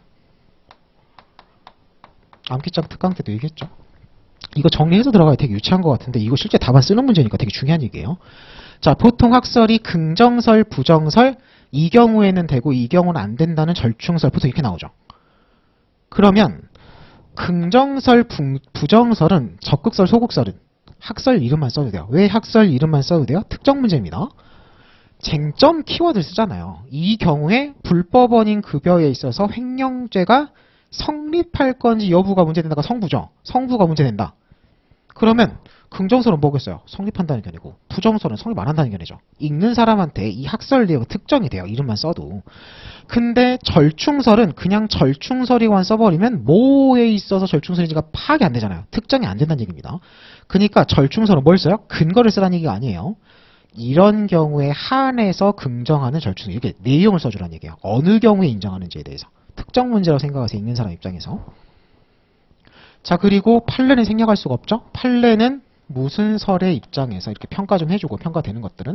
암기장 특강 때도 얘기했죠. 이거 정리해서 들어가야 되게 유치한 것 같은데 이거 실제 답안 쓰는 문제니까 되게 중요한 얘기예요. 자, 보통 학설이 긍정설, 부정설 이 경우에는 되고 이 경우는 안 된다는 절충설 보통 이렇게 나오죠. 그러면 긍정설, 부정설은 적극설, 소극설은 학설 이름만 써도 돼요. 왜 학설 이름만 써도 돼요? 특정 문제입니다. 쟁점 키워드를 쓰잖아요. 이 경우에 불법 원인 급여에 있어서 횡령죄가 성립할 건지 여부가 문제된다가 성부죠. 성부가 문제된다. 그러면 긍정설은 뭐겠어요? 성립한다는 견해고 부정설은 성립 안 한다는 견해죠. 읽는 사람한테 이 학설 내용 특정이 돼요. 이름만 써도. 근데 절충설은 그냥 절충설이만 써버리면 뭐에 있어서 절충설인지가 파악이 안 되잖아요. 특정이 안 된다는 얘기입니다. 그러니까 절충설은 뭘 써요? 근거를 쓰라는 얘기가 아니에요. 이런 경우에 한해서 긍정하는 절충설 이렇게 내용을 써주라는 얘기예요. 어느 경우에 인정하는지에 대해서. 특정 문제라고 생각하세요. 읽는 사람 입장에서. 자 그리고 판례는 생략할 수가 없죠. 판례는 무슨 설의 입장에서 이렇게 평가 좀 해주고 평가되는 것들은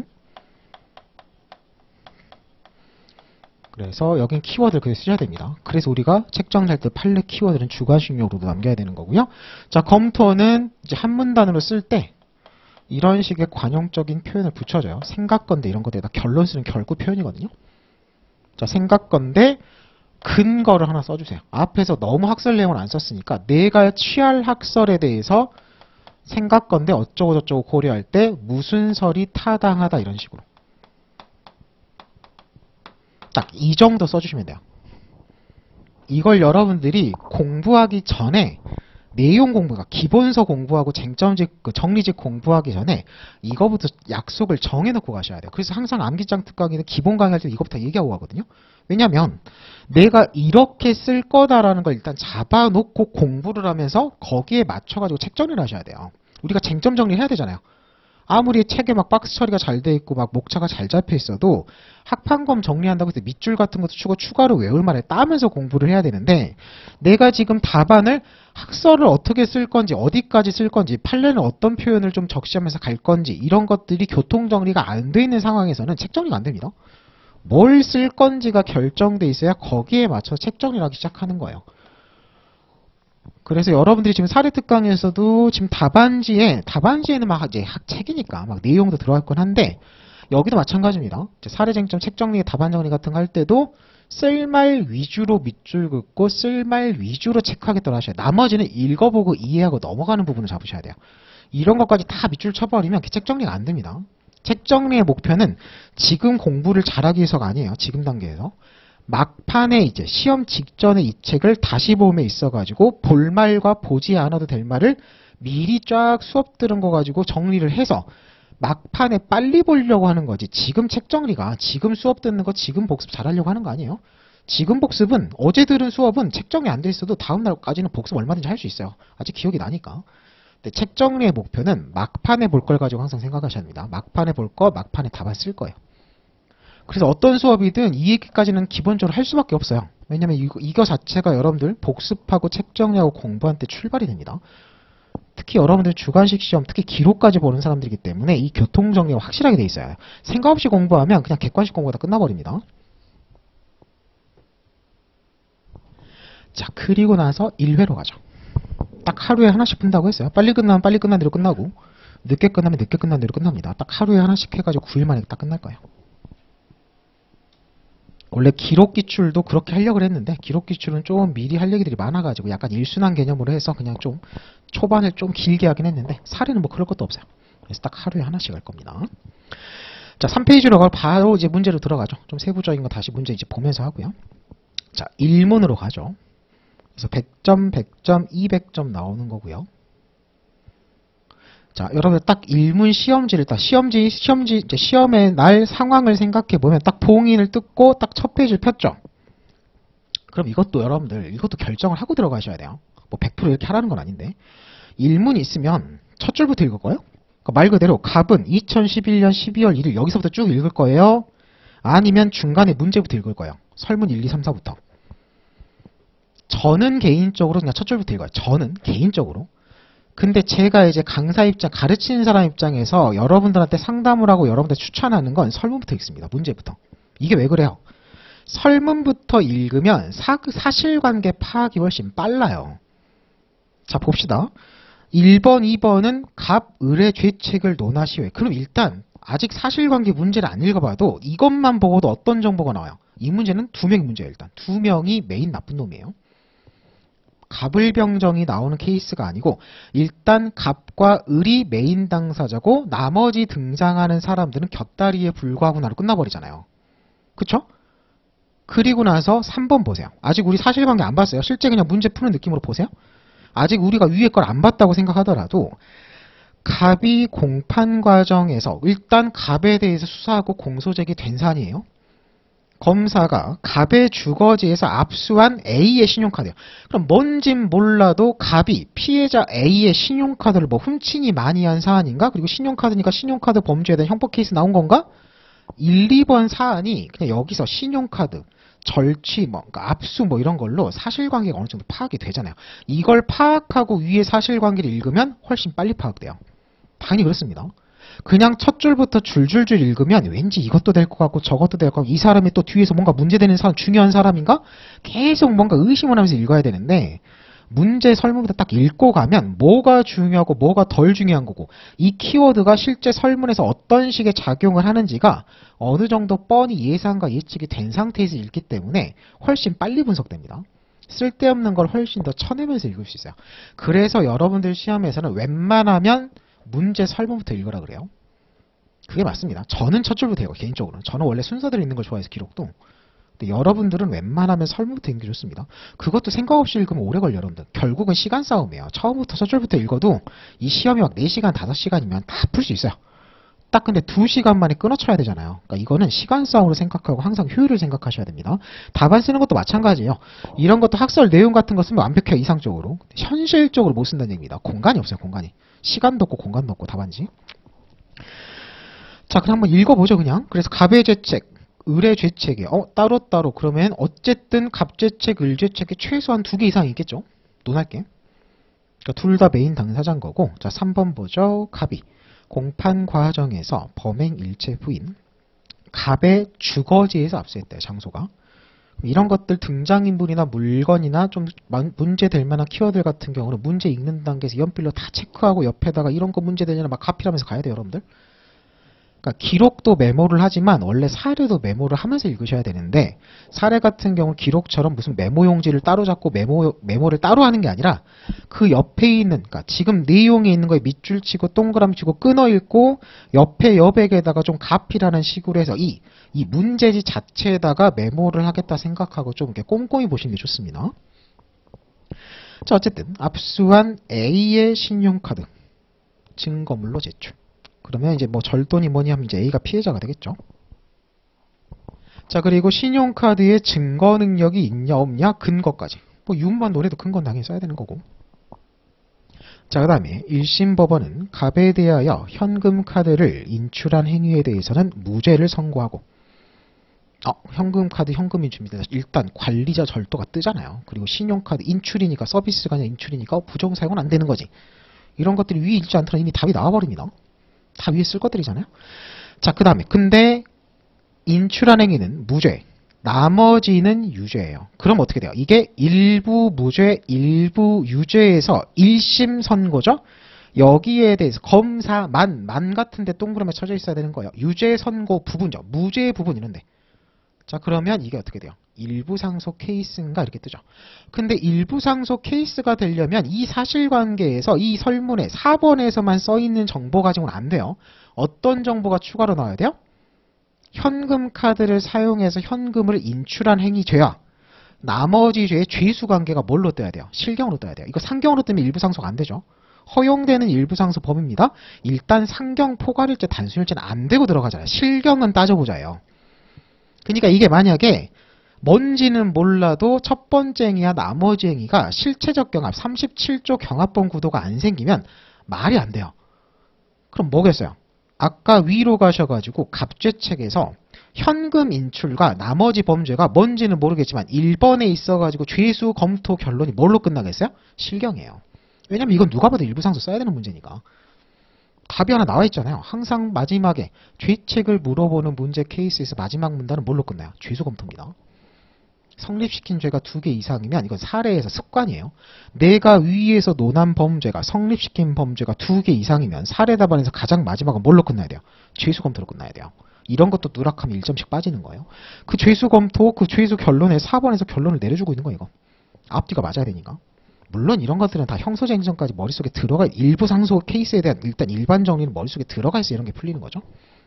그래서 여긴 키워드를 그대로 쓰셔야 됩니다. 그래서 우리가 책 정리할 때 판례 키워드는 주관식용으로도 남겨야 되는 거고요. 자 검토는 이제 한 문단으로 쓸 때 이런 식의 관용적인 표현을 붙여줘요. 생각건데 이런 것들에다 결론 쓰는 결구 표현이거든요. 자 생각건데 근거를 하나 써주세요. 앞에서 너무 학설 내용을 안 썼으니까 내가 취할 학설에 대해서 생각건데 어쩌고저쩌고 고려할 때 무슨 설이 타당하다 이런 식으로 딱 이 정도 써주시면 돼요. 이걸 여러분들이 공부하기 전에 내용 공부가 기본서 공부하고 쟁점집 그 정리집 공부하기 전에 이거부터 약속을 정해놓고 가셔야 돼요. 그래서 항상 암기장 특강에는 기본 강의할 때 이거부터 얘기하고 가거든요. 왜냐면 내가 이렇게 쓸 거다라는 걸 일단 잡아놓고 공부를 하면서 거기에 맞춰가지고 책 정리를 하셔야 돼요. 우리가 쟁점 정리를 해야 되잖아요. 아무리 책에 막 박스 처리가 잘 돼 있고 막 목차가 잘 잡혀 있어도 학판검 정리한다고 해서 밑줄 같은 것도 치고 추가로 외울 말에 따면서 공부를 해야 되는데 내가 지금 답안을 학설을 어떻게 쓸 건지 어디까지 쓸 건지 판례는 어떤 표현을 좀 적시하면서 갈 건지 이런 것들이 교통 정리가 안 돼 있는 상황에서는 책 정리가 안 됩니다. 뭘 쓸 건지가 결정돼 있어야 거기에 맞춰 책 정리를 하기 시작하는 거예요. 그래서 여러분들이 지금 사례특강에서도 지금 답안지에는 막 이제 책이니까 막 내용도 들어갈 한데 여기도 마찬가지입니다. 사례쟁점 책 정리, 답안 정리 같은 거 할 때도 쓸말 위주로 밑줄 긋고 쓸말 위주로 체크하겠다고 하셔야 돼요. 나머지는 읽어보고 이해하고 넘어가는 부분을 잡으셔야 돼요. 이런 것까지 다 밑줄 쳐버리면 책 정리가 안 됩니다. 책 정리의 목표는 지금 공부를 잘하기 위해서가 아니에요. 지금 단계에서. 막판에 이제 시험 직전에 이 책을 다시 봄에 있어가지고 볼 말과 보지 않아도 될 말을 미리 쫙 수업 들은 거 가지고 정리를 해서 막판에 빨리 보려고 하는 거지. 지금 책 정리가 지금 수업 듣는 거 지금 복습 잘하려고 하는 거 아니에요. 지금 복습은 어제 들은 수업은 책 정리 안 돼 있어도 다음 날까지는 복습 얼마든지 할 수 있어요. 아직 기억이 나니까. 근데 책 정리의 목표는 막판에 볼 걸 가지고 항상 생각하셔야 합니다. 막판에 볼 거, 막판에 답안 쓸 거예요. 그래서 어떤 수업이든 이 얘기까지는 기본적으로 할 수밖에 없어요. 왜냐면 이거 자체가 여러분들 복습하고 책 정리하고 공부할 때 출발이 됩니다. 특히 여러분들 주관식 시험, 특히 기록까지 보는 사람들이기 때문에 이 교통 정리가 확실하게 돼 있어요. 생각 없이 공부하면 그냥 객관식 공부가 다 끝나버립니다. 자, 그리고 나서 1회로 가죠. 딱 하루에 하나씩 푼다고 했어요. 빨리 끝나면 빨리 끝난 대로 끝나고 늦게 끝나면 늦게 끝난 대로 끝납니다. 딱 하루에 하나씩 해가지고 9일 만에 딱 끝날 거예요. 원래 기록 기출도 그렇게 하려고 했는데 기록 기출은 좀 미리 할 얘기들이 많아가지고 약간 일순환 개념으로 해서 그냥 좀 초반을 좀 길게 하긴 했는데 사례는 뭐 그럴 것도 없어요. 그래서 딱 하루에 하나씩 할 겁니다. 자, 3페이지로 가고 바로 이제 문제로 들어가죠. 좀 세부적인 거 다시 문제 이제 보면서 하고요. 자, 1문으로 가죠. 그래서 100점, 100점, 200점 나오는 거고요. 자, 여러분 딱 1문 시험지를 딱 이제 시험의 날 상황을 생각해 보면 딱 봉인을 뜯고 딱 첫 페이지를 폈죠. 그럼 이것도 여러분들 이것도 결정을 하고 들어가셔야 돼요. 뭐 100% 이렇게 하라는 건 아닌데 1문이 있으면 첫 줄부터 읽을 거예요. 그러니까 말 그대로 갑은 2011년 12월 1일 여기서부터 쭉 읽을 거예요. 아니면 중간에 문제부터 읽을 거예요. 설문 1, 2, 3, 4부터. 저는 개인적으로 그냥 첫 줄부터 읽어요. 저는 개인적으로. 근데 제가 이제 강사 입장, 가르치는 사람 입장에서 여러분들한테 상담을 하고 여러분들 추천하는 건 설문부터 읽습니다. 문제부터. 이게 왜 그래요? 설문부터 읽으면 사실관계 파악이 훨씬 빨라요. 자, 봅시다. 1번, 2번은 갑, 을의 죄책을 논하시오. 그럼 일단 아직 사실관계 문제를 안 읽어봐도 이것만 보고도 어떤 정보가 나와요? 이 문제는 2명의 문제예요. 일단 2명이 메인 나쁜 놈이에요. 갑을병정이 나오는 케이스가 아니고 일단 갑과 을이 메인 당사자고 나머지 등장하는 사람들은 곁다리에 불과하구나로 끝나버리잖아요. 그쵸? 그리고 나서 3번 보세요. 아직 우리 사실관계 안 봤어요. 실제 그냥 문제 푸는 느낌으로 보세요. 아직 우리가 위에 걸 안 봤다고 생각하더라도 갑이 공판 과정에서 일단 갑에 대해서 수사하고 공소제기 된 사안이에요. 검사가 갑의 주거지에서 압수한 A의 신용카드예요. 그럼 뭔진 몰라도 갑이 피해자 A의 신용카드를 뭐 훔치니 많이 한 사안인가? 그리고 신용카드니까 신용카드 범죄에 대한 형법 케이스 나온 건가? 1, 2번 사안이 그냥 여기서 신용카드, 절취, 뭐 그러니까 압수 뭐 이런 걸로 사실관계가 어느 정도 파악이 되잖아요. 이걸 파악하고 위에 사실관계를 읽으면 훨씬 빨리 파악돼요. 당연히 그렇습니다. 그냥 첫 줄부터 줄줄줄 읽으면 왠지 이것도 될 것 같고 저것도 될 것 같고 이 사람이 또 뒤에서 뭔가 문제되는 사람, 중요한 사람인가? 계속 뭔가 의심을 하면서 읽어야 되는데 문제 설문부터 딱 읽고 가면 뭐가 중요하고 뭐가 덜 중요한 거고 이 키워드가 실제 설문에서 어떤 식의 작용을 하는지가 어느 정도 뻔히 예상과 예측이 된 상태에서 읽기 때문에 훨씬 빨리 분석됩니다. 쓸데없는 걸 훨씬 더 쳐내면서 읽을 수 있어요. 그래서 여러분들 시험에서는 웬만하면 문제 설문부터 읽으라 그래요. 그게 맞습니다. 저는 첫 줄부터 해요. 개인적으로는. 저는 원래 순서대로 읽는 걸 좋아해서 기록도. 근데 여러분들은 웬만하면 설문부터 읽는 게 좋습니다. 그것도 생각 없이 읽으면 오래 걸려, 여러분들. 결국은 시간 싸움이에요. 처음부터 서술부터 읽어도 이 시험이 막 4시간, 5시간이면 다 풀 수 있어요. 딱 근데 2시간 만에 끊어쳐야 되잖아요. 그러니까 이거는 시간 싸움으로 생각하고 항상 효율을 생각하셔야 됩니다. 답안 쓰는 것도 마찬가지예요. 이런 것도 학설 내용 같은 거 쓰면 완벽해요, 이상적으로. 현실적으로 못 쓴다는 얘기입니다. 공간이 없어요, 공간이. 시간도 없고 공간도 없고 답안지. 자, 그럼 한번 읽어보죠, 그냥. 그래서 갑의 죄책, 을의 죄책에 따로따로 그러면 어쨌든 갑죄책, 을죄책에 최소한 2개 이상이 있겠죠. 논할게. 그러니까 둘 다 메인 당사자인 거고. 자, 3번 보죠. 갑이 공판 과정에서 범행 일체 부인 갑의 주거지에서 압수했대요, 장소가. 이런 것들 등장인물이나 물건이나 좀 문제될 만한 키워드 같은 경우는 문제 읽는 단계에서 연필로 다 체크하고 옆에다가 이런 거 문제 되냐나 막 카피하면서 가야 돼요, 여러분들. 그러니까 기록도 메모를 하지만 원래 사례도 메모를 하면서 읽으셔야 되는데, 사례 같은 경우 기록처럼 무슨 메모 용지를 따로 잡고 메모를 따로 하는 게 아니라 그 옆에 있는, 그러니까 지금 내용이 있는 거에 밑줄 치고 동그라미 치고 끊어 읽고 옆에 여백에다가 좀 가피라는 식으로 해서 이 문제지 자체에다가 메모를 하겠다 생각하고 좀 이렇게 꼼꼼히 보시는 게 좋습니다. 자, 어쨌든 압수한 A의 신용카드 증거물로 제출. 그러면 이제 뭐 절도니 뭐니 하면 이제 A가 피해자가 되겠죠. 자, 그리고 신용카드에 증거 능력이 있냐 없냐 근거까지. 뭐 유무만 노래도 근거는 당연히 써야 되는 거고. 자, 그 다음에 1심 법원은 갑에 대하여 현금 카드를 인출한 행위에 대해서는 무죄를 선고하고, 현금 카드 현금 인출입니다. 일단 관리자 절도가 뜨잖아요. 그리고 신용카드 인출이니까 서비스가 아니라 인출이니까 부정 사용은 안 되는 거지. 이런 것들이 위에 있지 않더라 이미 답이 나와버립니다. 다 위에 쓸 것들이잖아요. 자, 그 다음에 근데 인출한 행위는 무죄, 나머지는 유죄예요. 그럼 어떻게 돼요? 이게 일부 무죄, 일부 유죄에서 1심 선고죠. 여기에 대해서 검사 만 같은 데 동그라미 쳐져 있어야 되는 거예요. 유죄 선고 부분죠. 무죄 부분 이런데. 자, 그러면 이게 어떻게 돼요? 일부 상속 케이스인가 이렇게 뜨죠. 근데 일부 상속 케이스가 되려면 이 사실관계에서 이 설문에 4번에서만 써있는 정보 가지고는 안 돼요. 어떤 정보가 추가로 나와야 돼요? 현금 카드를 사용해서 현금을 인출한 행위 죄와 나머지 죄의 죄수관계가 뭘로 떠야 돼요? 실경으로 떠야 돼요. 이거 상경으로 뜨면 일부 상속 안 되죠. 허용되는 일부 상속 범위입니다. 일단 상경 포괄일죄 단순일죄는 안 되고 들어가잖아요. 실경은 따져보자요. 그러니까 이게 만약에 뭔지는 몰라도 첫 번째 행위와 나머지 행위가 실체적 경합 37조 경합범 구도가 안 생기면 말이 안 돼요. 그럼 뭐겠어요? 아까 위로 가셔가지고 갑죄책에서 현금 인출과 나머지 범죄가 뭔지는 모르겠지만 1번에 있어가지고 죄수 검토 결론이 뭘로 끝나겠어요? 실경이에요. 왜냐면 이건 누가 봐도 일부상속 써야 되는 문제니까. 답이 하나 나와 있잖아요. 항상 마지막에 죄책을 물어보는 문제 케이스에서 마지막 문단은 뭘로 끝나요? 죄수 검토입니다. 성립시킨 죄가 2개 이상이면 이건 사례에서 습관이에요. 내가 위에서 논한 범죄가 성립시킨 범죄가 2개 이상이면 사례 답안에서 가장 마지막은 뭘로 끝나야 돼요? 죄수 검토로 끝나야 돼요. 이런 것도 누락하면 1점씩 빠지는 거예요. 그 죄수 검토, 그 죄수 결론에 4번에서 결론을 내려주고 있는 거예요. 이거. 앞뒤가 맞아야 되니까. 물론 이런 것들은 다 형소쟁정까지 머릿속에 들어가, 일부 상소 케이스에 대한 일단 일반 정리는 머릿속에 들어가 있어 이런 게 풀리는 거죠.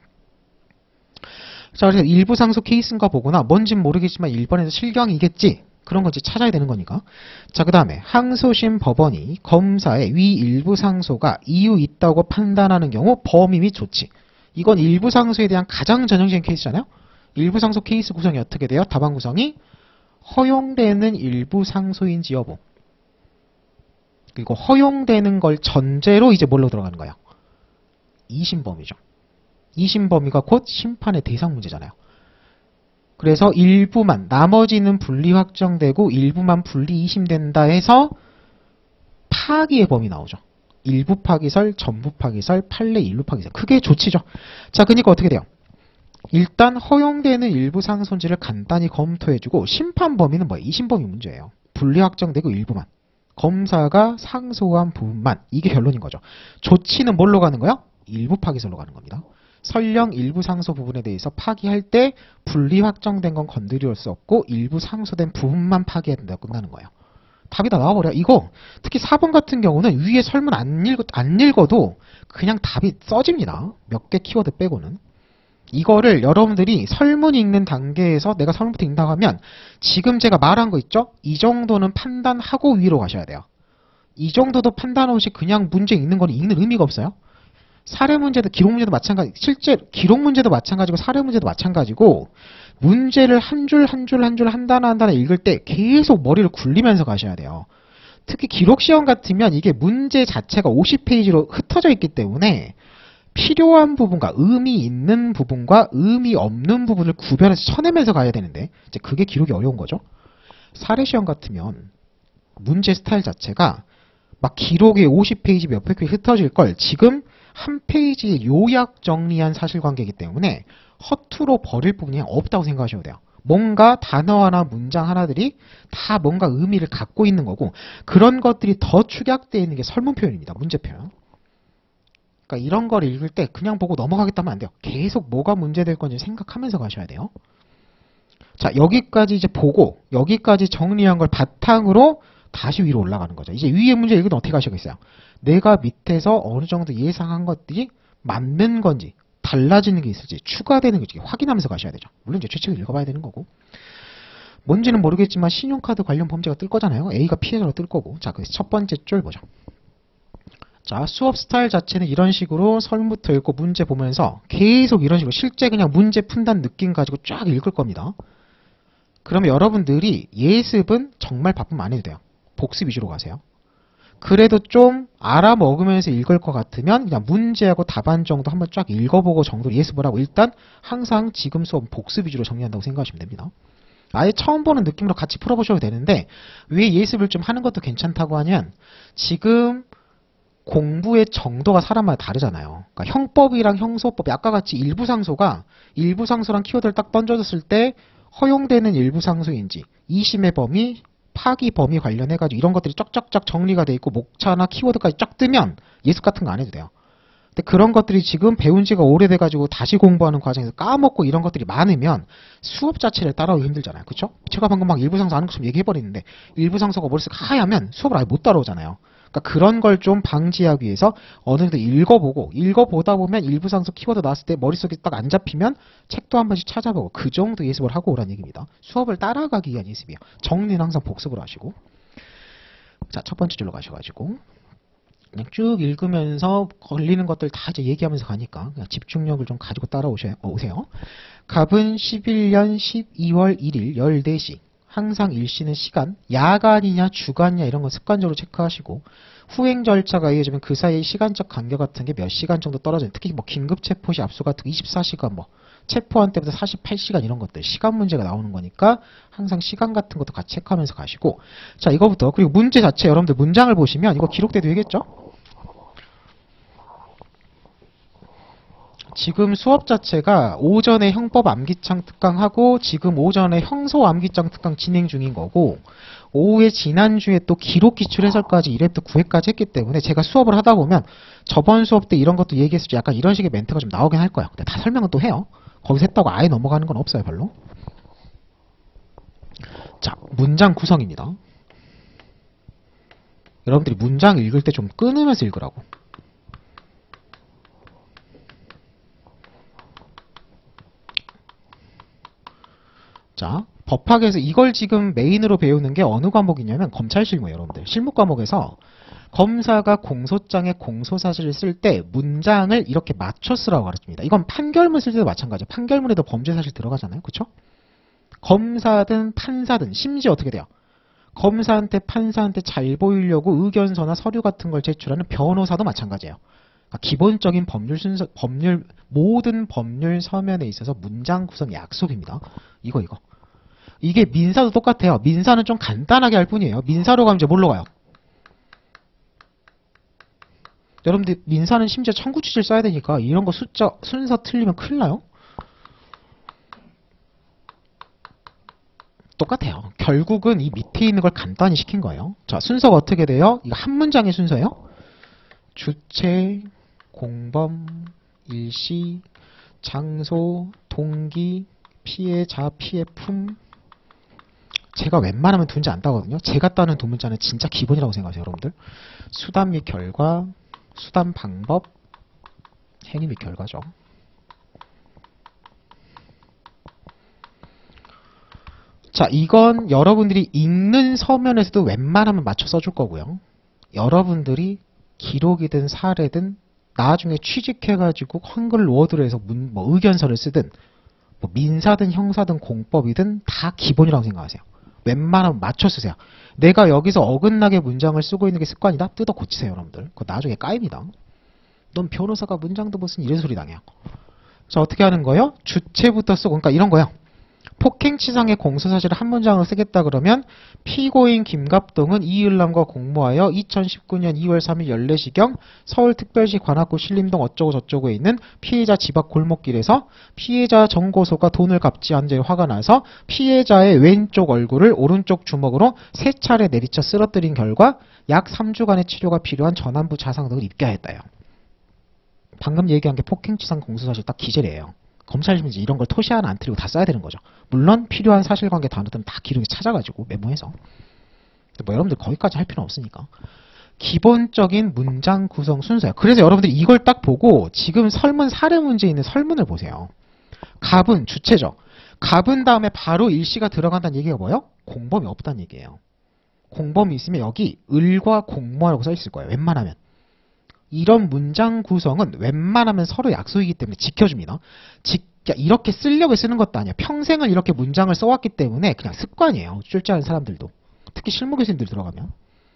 자, 그래서 일부 상소 케이스인가 보거나 뭔진 모르겠지만 1번에서 실경이겠지. 그런 건지 찾아야 되는 거니까. 자, 그 다음에 항소심 법원이 검사의 위 일부 상소가 이유 있다고 판단하는 경우 범위 및 조치. 이건 일부 상소에 대한 가장 전형적인 케이스잖아요. 일부 상소 케이스 구성이 어떻게 돼요? 답안 구성이 허용되는 일부 상소인지 여부. 그리고 허용되는 걸 전제로 이제 뭘로 들어가는 거예요? 2심 범위죠. 2심 범위가 곧 심판의 대상 문제잖아요. 그래서 일부만, 나머지는 분리 확정되고 일부만 분리 2심된다 해서 파기의 범위 나오죠. 일부 파기설, 전부 파기설, 판례 일부 파기설. 그게 조치죠. 자, 그러니까 어떻게 돼요? 일단 허용되는 일부 상소인지를 간단히 검토해주고 심판 범위는 뭐예요? 2심 범위 문제예요. 분리 확정되고 일부만. 검사가 상소한 부분만. 이게 결론인 거죠. 조치는 뭘로 가는 거야? 일부 파기설로 가는 겁니다. 설령 일부 상소 부분에 대해서 파기할 때 분리 확정된 건 건드릴 수 없고 일부 상소된 부분만 파기해야 된다고 끝나는 거예요. 답이 다 나와버려. 이거 특히 4번 같은 경우는 위에 설문 안 읽어도 그냥 답이 써집니다. 몇 개 키워드 빼고는. 이거를 여러분들이 설문 읽는 단계에서 내가 설문부터 읽는다고 하면 지금 제가 말한 거 있죠? 이 정도는 판단하고 위로 가셔야 돼요. 이 정도도 판단 없이 그냥 문제 읽는 건 읽는 의미가 없어요. 사례 문제도 기록 문제도 마찬가지, 실제 기록 문제도 마찬가지고 사례 문제도 마찬가지고 문제를 한 줄 한 줄 한 줄 한 단어 한 단어 읽을 때 계속 머리를 굴리면서 가셔야 돼요. 특히 기록 시험 같으면 이게 문제 자체가 50페이지로 흩어져 있기 때문에 필요한 부분과 의미 있는 부분과 의미 없는 부분을 구별해서 쳐내면서 가야 되는데 이제 그게 기록이 어려운 거죠. 사례 시험 같으면 문제 스타일 자체가 막 기록에 50페이지 몇 페이지 흩어질 걸 지금 한 페이지에 요약 정리한 사실관계이기 때문에 허투루 버릴 부분이 없다고 생각하셔도 돼요. 뭔가 단어 하나 문장 하나들이 다 뭔가 의미를 갖고 있는 거고 그런 것들이 더 축약되어 있는 게 설문 표현입니다. 문제 표현. 그러니까 이런 걸 읽을 때 그냥 보고 넘어가겠다면 안 돼요. 계속 뭐가 문제될 건지 생각하면서 가셔야 돼요. 자, 여기까지 이제 보고 여기까지 정리한 걸 바탕으로 다시 위로 올라가는 거죠. 이제 위에 문제 읽으면 어떻게 하시겠어요? 내가 밑에서 어느 정도 예상한 것들이 맞는 건지 달라지는 게 있을지 추가되는 게 있을지 확인하면서 가셔야 되죠. 물론 이제 최책을 읽어봐야 되는 거고 뭔지는 모르겠지만 신용카드 관련 범죄가 뜰 거잖아요. A가 피해자로 뜰 거고 자, 그래서 첫 번째 줄 보죠. 자, 수업 스타일 자체는 이런 식으로 설문부터 읽고 문제 보면서 계속 이런 식으로 실제 그냥 문제 푼다는 느낌 가지고 쫙 읽을 겁니다. 그러면 여러분들이 예습은 정말 바쁘면 안 해도 돼요. 복습 위주로 가세요. 그래도 좀 알아먹으면서 읽을 것 같으면 그냥 문제하고 답안 정도 한번 쫙 읽어보고 정도로 예습을 하고 일단 항상 지금 수업 복습 위주로 정리한다고 생각하시면 됩니다. 아예 처음 보는 느낌으로 같이 풀어보셔도 되는데 왜 예습을 좀 하는 것도 괜찮다고 하면 지금 공부의 정도가 사람마다 다르잖아요. 그러니까 형법이랑 형소법이 아까 같이 일부 상소랑 키워드를 딱 던져줬을 때 허용되는 일부 상소인지 이심의 범위 파기 범위 관련해가지고 이런 것들이 쫙쫙쫙 정리가 돼 있고 목차나 키워드까지 쫙 뜨면 예습 같은 거 안 해도 돼요. 근데 그런 것들이 지금 배운 지가 오래돼가지고 다시 공부하는 과정에서 까먹고 이런 것들이 많으면 수업 자체를 따라오기 힘들잖아요. 그쵸? 제가 방금 막 일부상소 하는 것처럼 얘기해버리는데 일부상소가 머릿속에 하얗면 수업을 아예 못 따라오잖아요. 그러니까 그런 걸 좀 방지하기 위해서 어느 정도 읽어보다 보면 일부상소 키워드 나왔을 때 머릿속에 딱 안 잡히면 책도 한 번씩 찾아보고 그 정도 예습을 하고 오라는 얘기입니다. 수업을 따라가기 위한 예습이에요. 정리는 항상 복습으로 하시고 자, 첫 번째 줄로 가셔가지고 그냥 쭉 읽으면서 걸리는 것들 다 이제 얘기하면서 가니까 그냥 집중력을 좀 가지고 따라오세요. 갑은 11년 12월 1일 14시 항상 일시는 시간, 야간이냐 주간이냐 이런 건 습관적으로 체크하시고 후행 절차가 이어지면 그 사이의 시간적 간격 같은 게 몇 시간 정도 떨어져요. 특히 뭐 긴급 체포 시 압수 같은 거 24시간 뭐 체포한 때부터 48시간 이런 것들 시간 문제가 나오는 거니까 항상 시간 같은 것도 같이 체크하면서 가시고 자 이거부터 그리고 문제 자체 여러분들 문장을 보시면 이거 기록돼도 되겠죠? 지금 수업 자체가 오전에 형법 암기창 특강하고 지금 오전에 형소 암기창 특강 진행 중인 거고 오후에 지난주에 또 기록 기출 해설까지 1회부터 9회까지 했기 때문에 제가 수업을 하다 보면 저번 수업 때 이런 것도 얘기했을 때 약간 이런 식의 멘트가 좀 나오긴 할 거예요. 근데 다 설명은 또 해요. 거기서 했다고 아예 넘어가는 건 없어요, 별로. 자, 문장 구성입니다. 여러분들이 문장 읽을 때 좀 끊으면서 읽으라고. 자, 법학에서 이걸 지금 메인으로 배우는 게 어느 과목이냐면 검찰 실무예요, 여러분들. 실무 과목에서 검사가 공소장에 공소사실을 쓸 때 문장을 이렇게 맞춰 쓰라고 가르칩니다. 이건 판결문 쓸 때도 마찬가지예요. 판결문에도 범죄사실 들어가잖아요. 그쵸? 검사든 판사든 심지어 어떻게 돼요? 검사한테 판사한테 잘 보이려고 의견서나 서류 같은 걸 제출하는 변호사도 마찬가지예요. 그러니까 기본적인 법률 순서, 모든 법률 서면에 있어서 문장 구성 약속입니다. 이거. 이게 민사도 똑같아요. 민사는 좀 간단하게 할 뿐이에요. 민사로 가면 이제 뭘로 가요? 여러분들 민사는 심지어 청구 취지를 써야 되니까 이런 거 숫자 순서 틀리면 큰일 나요. 똑같아요. 결국은 이 밑에 있는 걸 간단히 시킨 거예요. 자, 순서가 어떻게 돼요? 이거 한 문장의 순서예요. 주체, 공범, 일시, 장소, 동기, 피해자, 피해품. 제가 웬만하면 둔지 안 따거든요. 제가 따는 두 문자는 진짜 기본이라고 생각하세요, 여러분들. 수단 및 결과, 수단 방법, 행위 및 결과죠. 자, 이건 여러분들이 읽는 서면에서도 웬만하면 맞춰 써줄 거고요. 여러분들이 기록이든 사례든 나중에 취직해가지고 한글 워드로 해서 뭐 의견서를 쓰든 뭐 민사든 형사든 공법이든 다 기본이라고 생각하세요. 웬만하면 맞춰 쓰세요. 내가 여기서 어긋나게 문장을 쓰고 있는 게 습관이다? 뜯어 고치세요, 여러분들. 그거 나중에 까입니다. 넌 변호사가 문장도 못 쓰니 이런 소리 당해요. 자, 어떻게 하는 거예요? 주체부터 쓰고, 그러니까 이런 거예요. 폭행치상의 공소사실을 한 문장으로 쓰겠다 그러면 피고인 김갑동은 이을남과 공모하여 2019년 2월 3일 14시경 서울특별시 관악구 신림동 어쩌고 저쩌고에 있는 피해자 집 앞 골목길에서 피해자 정고소가 돈을 갚지 않은 데 화가 나서 피해자의 왼쪽 얼굴을 오른쪽 주먹으로 3차례 내리쳐 쓰러뜨린 결과 약 3주간의 치료가 필요한 전환부 자상 등을 입게 하였다요. 방금 얘기한 게 폭행치상 공소사실 딱 기재래요. 검찰심은 이제 이런 걸 토시 하나 안 틀리고 다 써야 되는 거죠. 물론 필요한 사실관계 단어들은 다 기록에 찾아가지고 메모해서. 뭐 여러분들 거기까지 할 필요는 없으니까. 기본적인 문장 구성 순서예요. 그래서 여러분들이 이걸 딱 보고 지금 설문 사례 문제에 있는 설문을 보세요. 갑은 주체죠. 갑은 다음에 바로 일시가 들어간다는 얘기가 뭐예요? 공범이 없다는 얘기예요. 공범이 있으면 여기 을과 공모하라고 써 있을 거예요. 웬만하면. 이런 문장 구성은 웬만하면 서로 약속이기 때문에 지켜줍니다. 이렇게 쓰려고 쓰는 것도 아니야. 평생을 이렇게 문장을 써왔기 때문에 그냥 습관이에요. 출제하는 사람들도. 특히 실무 교수님들 들어가면.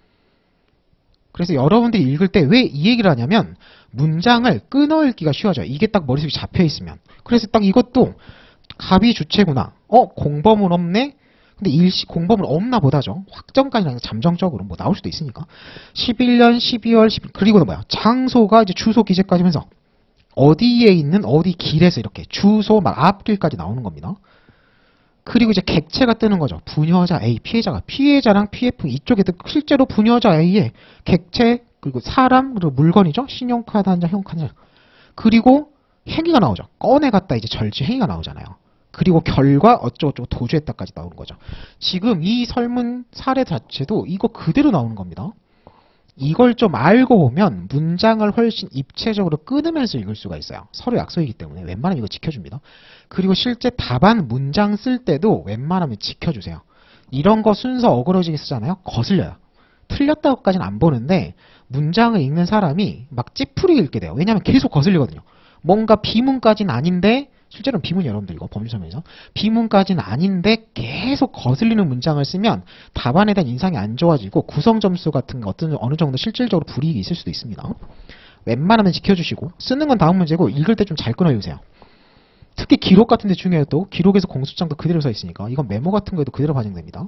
그래서 여러분들이 읽을 때 왜 이 얘기를 하냐면 문장을 끊어 읽기가 쉬워져요. 이게 딱 머릿속에 잡혀 있으면. 그래서 딱 이것도 갑이 주체구나. 공범은 없네. 근데 일시 공범은 없나 보다죠. 확정까지는 아니라 잠정적으로 뭐 나올 수도 있으니까. 11년 12월 10일 그리고는 뭐야? 장소가 이제 주소 기재까지 하면서 어디에 있는 어디 길에서 이렇게 주소 막 앞길까지 나오는 겁니다. 그리고 이제 객체가 뜨는 거죠. 부녀자 A 피해자랑 PF 이쪽에 실제로 부녀자 A의 객체 그리고 사람 그리고 물건이죠. 신용카드 한 장, 형카드 한 장. 그리고 행위가 나오죠. 꺼내갔다 이제 절지 행위가 나오잖아요. 그리고 결과 어쩌고저쩌고 도주했다까지 나오는 거죠. 지금 이 설문 사례 자체도 이거 그대로 나오는 겁니다. 이걸 좀 알고 보면 문장을 훨씬 입체적으로 끊으면서 읽을 수가 있어요. 서로 약속이기 때문에 웬만하면 이거 지켜줍니다. 그리고 실제 답안 문장 쓸 때도 웬만하면 지켜주세요. 이런 거 순서 어그러지게 쓰잖아요. 거슬려요. 틀렸다고까지는 안 보는데 문장을 읽는 사람이 막 찌푸리게 읽게 돼요. 왜냐하면 계속 거슬리거든요. 뭔가 비문까지는 아닌데 실제로는 비문이 여러분들 이거 법률설명에서 비문까지는 아닌데 계속 거슬리는 문장을 쓰면 답안에 대한 인상이 안 좋아지고 구성 점수 같은 거 어느 정도 실질적으로 불이익이 있을 수도 있습니다. 웬만하면 지켜주시고 쓰는 건 다음 문제고 읽을 때 좀 잘 끊어주세요. 특히 기록 같은 데 중요해요. 또 기록에서 공소장도 그대로 써 있으니까 이건 메모 같은 거에도 그대로 반영됩니다.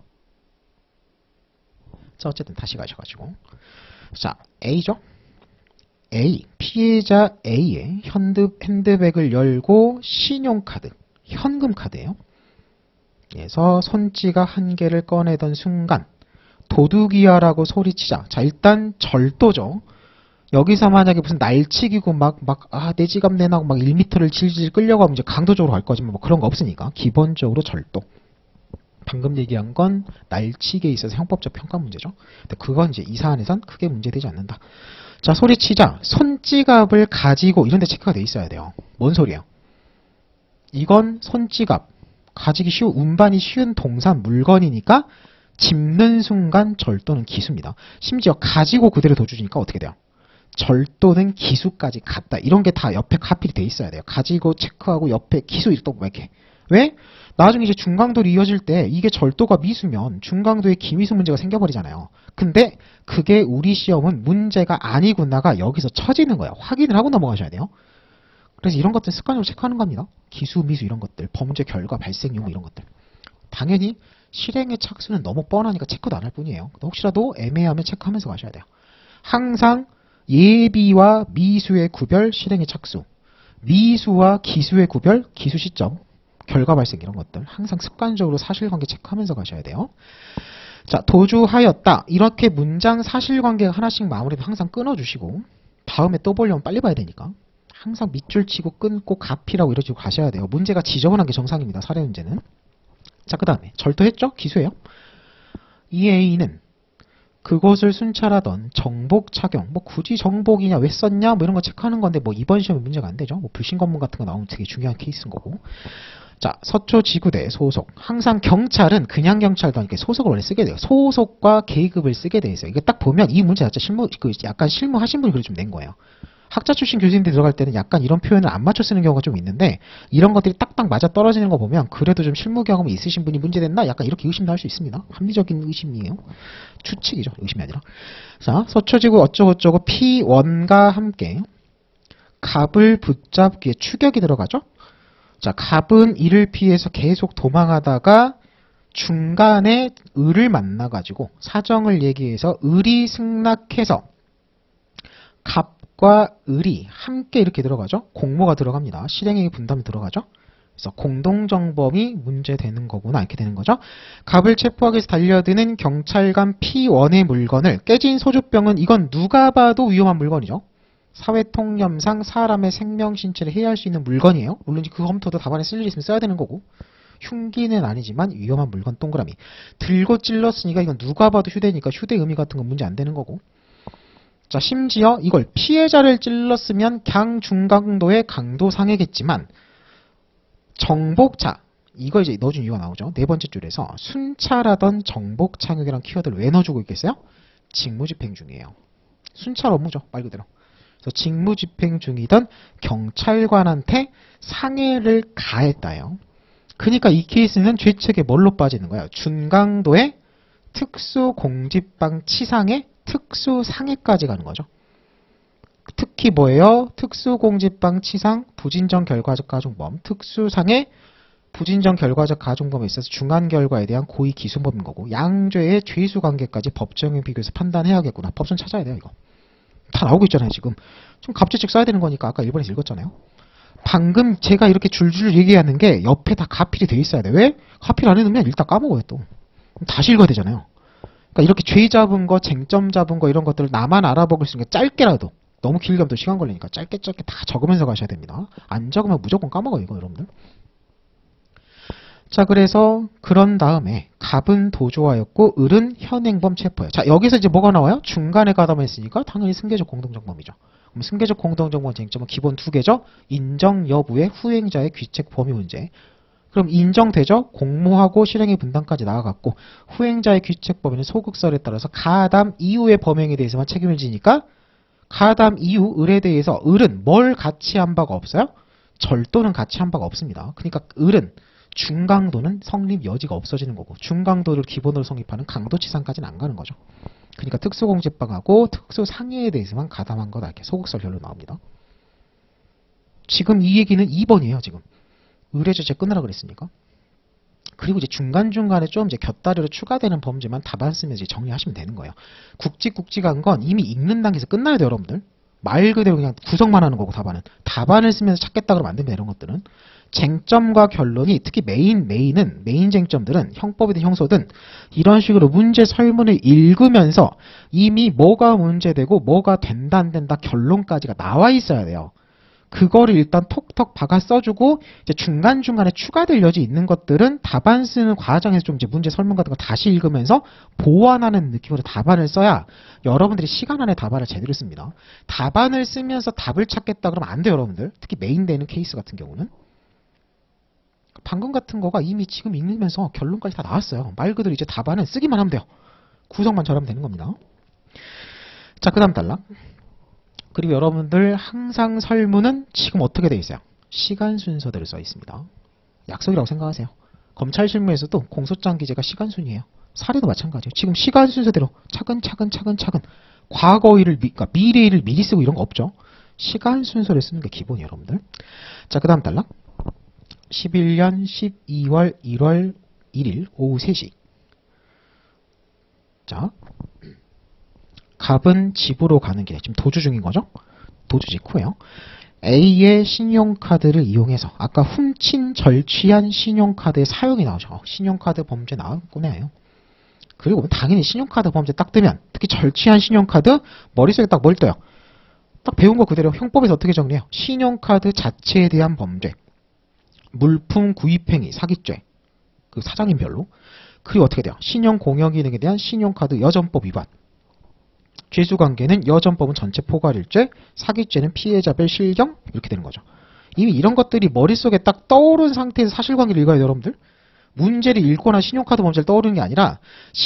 자 어쨌든 다시 가셔가지고 자 A죠. A, 피해자 A의 핸드백을 열고 신용카드, 현금카드예요. 그래서 손지갑 한 개를 꺼내던 순간 도둑이야라고 소리치자. 자 일단 절도죠. 여기서 만약에 무슨 날치기고 내 지갑 내놔고 막 1m를 질질 끌려고 하면 이제 강도적으로 갈 거지만 뭐 그런 거 없으니까 기본적으로 절도. 방금 얘기한 건 날치기에 있어서 형법적 평가 문제죠. 근데 그건 이제 이 사안에선 크게 문제되지 않는다. 자 소리치자 손지갑을 가지고 이런 데 체크가 돼 있어야 돼요. 뭔 소리예요? 이건 손지갑 가지기 쉬운 운반이 쉬운 동산 물건이니까 짚는 순간 절도는 기수입니다. 심지어 가지고 그대로 도주니까 어떻게 돼요? 절도는 기수까지 갔다. 이런 게 다 옆에 카필이 돼 있어야 돼요. 가지고 체크하고 옆에 기수 또 이렇게. 왜? 나중에 이제 중강도로 이어질 때 이게 절도가 미수면 중강도에 기미수 문제가 생겨버리잖아요. 근데 그게 우리 시험은 문제가 아니구나가 여기서 쳐지는 거예요. 확인을 하고 넘어가셔야 돼요. 그래서 이런 것들 습관적으로 체크하는 겁니다. 기수, 미수 이런 것들, 범죄 결과 발생 유무 이런 것들. 당연히 실행의 착수는 너무 뻔하니까 체크도 안 할 뿐이에요. 혹시라도 애매하면 체크하면서 가셔야 돼요. 항상 예비와 미수의 구별, 실행의 착수. 미수와 기수의 구별, 기수 시점. 결과 발생 이런 것들 항상 습관적으로 사실관계 체크하면서 가셔야 돼요. 자 도주하였다. 이렇게 문장 사실관계가 하나씩 마무리되면 항상 끊어주시고 다음에 또 보려면 빨리 봐야 되니까 항상 밑줄 치고 끊고 가피라고 이러시고 가셔야 돼요. 문제가 지저분한 게 정상입니다. 사례 문제는. 자 그 다음에 절도했죠? 기수예요. 이 A는 그것을 순찰하던 정복 착용, 뭐 굳이 정복이냐 왜 썼냐 뭐 이런 거 체크하는 건데 뭐 이번 시험에 문제가 안 되죠. 뭐 불신 검문 같은 거 나오면 되게 중요한 케이스인 거고. 자, 서초지구대 소속. 항상 경찰은 그냥 경찰도 아니고 소속을 원래 쓰게 돼요. 소속과 계급을 쓰게 돼 있어요. 이게 딱 보면 이 문제 자체 약간 실무하신 분이 그걸 좀 낸 거예요. 학자 출신 교수님들 들어갈 때는 약간 이런 표현을 안 맞춰 쓰는 경우가 좀 있는데 이런 것들이 딱딱 맞아 떨어지는 거 보면 그래도 좀 실무 경험이 있으신 분이 문제됐나? 약간 이렇게 의심도 할 수 있습니다. 합리적인 의심이에요. 추측이죠. 의심이 아니라. 자, 서초지구 어쩌고저쩌고 P1과 함께 갑을 붙잡기에 추격이 들어가죠. 자, 갑은 이를 피해서 계속 도망하다가 중간에 을을 만나가지고 사정을 얘기해서 을이 승낙해서 갑과 을이 함께 이렇게 들어가죠. 공모가 들어갑니다. 실행행위 분담이 들어가죠. 그래서 공동정범이 문제되는 거구나 이렇게 되는 거죠. 갑을 체포하기 위해서 달려드는 경찰관 P1의 물건을 깨진 소주병은 이건 누가 봐도 위험한 물건이죠. 사회통념상 사람의 생명 신체를 해할 수 있는 물건이에요. 물론 그 컴퓨터도 답안에 쓸 일 있으면 써야 되는 거고 흉기는 아니지만 위험한 물건 동그라미. 들고 찔렀으니까 이건 누가 봐도 휴대니까 휴대 의미 같은 건 문제 안 되는 거고. 자, 심지어 이걸 피해자를 찔렀으면 강중강도의 강도 상해겠지만 정복자 이거 이제 넣어준 이유가 나오죠. 네 번째 줄에서 순찰하던 정복창역이라는 키워드를 왜 넣어주고 있겠어요? 직무집행 중이에요. 순찰 업무죠. 말 그대로. 그래서 직무집행 중이던 경찰관한테 상해를 가했다요. 그러니까 이 케이스는 죄책에 뭘로 빠지는 거예요? 준강도의 특수공직방 치상의 특수상해까지 가는 거죠. 특히 뭐예요? 특수공직방 치상, 부진정 결과적 가중범, 특수상해, 부진정 결과적 가중범에 있어서 중한 결과에 대한 고의 기소범인 거고 양죄의 죄수 관계까지 법정에 비교해서 판단해야겠구나. 법선 찾아야 돼요. 이거. 다 나오고 있잖아요. 지금. 좀 갑질책 써야 되는 거니까 아까 1번에서 읽었잖아요. 방금 제가 이렇게 줄줄 얘기하는 게 옆에 다 가필이 돼 있어야 돼. 왜? 가필 안 해놓으면 일단 까먹어요 또. 다시 읽어야 되잖아요. 그러니까 이렇게 죄 잡은 거, 쟁점 잡은 거 이런 것들을 나만 알아보길 수 있는 게 짧게라도 너무 길게 하면 또 시간 걸리니까 짧게 다 적으면서 가셔야 됩니다. 안 적으면 무조건 까먹어요 이거 여러분들. 자, 그래서 그런 다음에 갑은 도주하였고 을은 현행범 체포예요. 자, 여기서 이제 뭐가 나와요? 중간에 가담했으니까 당연히 승계적 공동정범이죠. 그럼 승계적 공동정범 쟁점은 기본 두 개죠. 인정 여부의 후행자의 귀책 범위 문제. 그럼 인정되죠? 공모하고 실행의 분담까지 나아갔고 후행자의 귀책 범위는 소극설에 따라서 가담 이후의 범행에 대해서만 책임을 지니까 가담 이후 을에 대해서 을은 뭘 같이 한 바가 없어요? 절도는 같이 한 바가 없습니다. 그러니까 을은 중강도는 성립 여지가 없어지는 거고 중강도를 기본으로 성립하는 강도치상까지는 안 가는 거죠. 그러니까 특수공직방하고 특수상해에 대해서만 가담한 거다. 이렇게 소극설 결론 나옵니다. 지금 이 얘기는 2번이에요. 지금. 의뢰 죄 끊으라 그랬으니까. 그리고 이제 중간중간에 좀 이제 곁다리로 추가되는 범죄만 답안 쓰면서 이제 정리하시면 되는 거예요. 굵직굵직한 건 이미 읽는 단계에서 끝나야 돼요, 여러분들. 말 그대로 그냥 구성만 하는 거고 답안은. 답안을 쓰면서 찾겠다 그러면 안 됩니다, 이런 것들은. 쟁점과 결론이 특히 메인 쟁점들은 형법이든 형소든 이런 식으로 문제 설문을 읽으면서 이미 뭐가 문제되고 뭐가 된다 안 된다 결론까지가 나와 있어야 돼요. 그거를 일단 톡톡 박아 써주고 이제 중간중간에 추가될 여지 있는 것들은 답안 쓰는 과정에서 좀 이제 문제 설문 같은 거 다시 읽으면서 보완하는 느낌으로 답안을 써야 여러분들이 시간 안에 답안을 제대로 씁니다. 답안을 쓰면서 답을 찾겠다 그러면 안 돼요, 여러분들. 특히 메인 되는 케이스 같은 경우는. 방금 같은 거가 이미 지금 읽으면서 결론까지 다 나왔어요. 말 그대로 이제 답안은 쓰기만 하면 돼요. 구성만 잘하면 되는 겁니다. 자, 그 다음 단락. 그리고 여러분들 항상 설문은 지금 어떻게 되어 있어요? 시간 순서대로 써 있습니다. 약속이라고 생각하세요. 검찰 실무에서도 공소장 기재가 시간 순이에요. 사례도 마찬가지예요. 지금 시간 순서대로 차근차근 과거 일을 그러니까 미래 일을 미리 쓰고 이런 거 없죠. 시간 순서를 쓰는 게 기본이에요, 여러분들. 자, 그 다음 단락. 11년 12월 1월 1일 오후 3시. 자, 갑은 집으로 가는 길에 지금 도주 중인 거죠? 도주 직후에요. A의 신용카드를 이용해서 아까 훔친 절취한 신용카드의 사용이 나오죠. 신용카드 범죄 나왔구나요. 그리고 당연히 신용카드 범죄 딱 뜨면 특히 절취한 신용카드 머릿속에 딱 뭘 떠요? 딱 배운 거 그대로 형법에서 어떻게 정리해요? 신용카드 자체에 대한 범죄. 물품 구입행위, 사기죄, 그 사장님별로. 그리고 어떻게 돼요? 신용공여기능에 대한 신용카드 여전법 위반. 죄수관계는 여전법은 전체 포괄일죄, 사기죄는 피해자별 실경 이렇게 되는 거죠. 이미 이런 것들이 머릿속에 딱 떠오른 상태에서 사실관계를 읽어야 돼요, 여러분들. 문제를 읽거나 신용카드 범죄를 떠오르는 게 아니라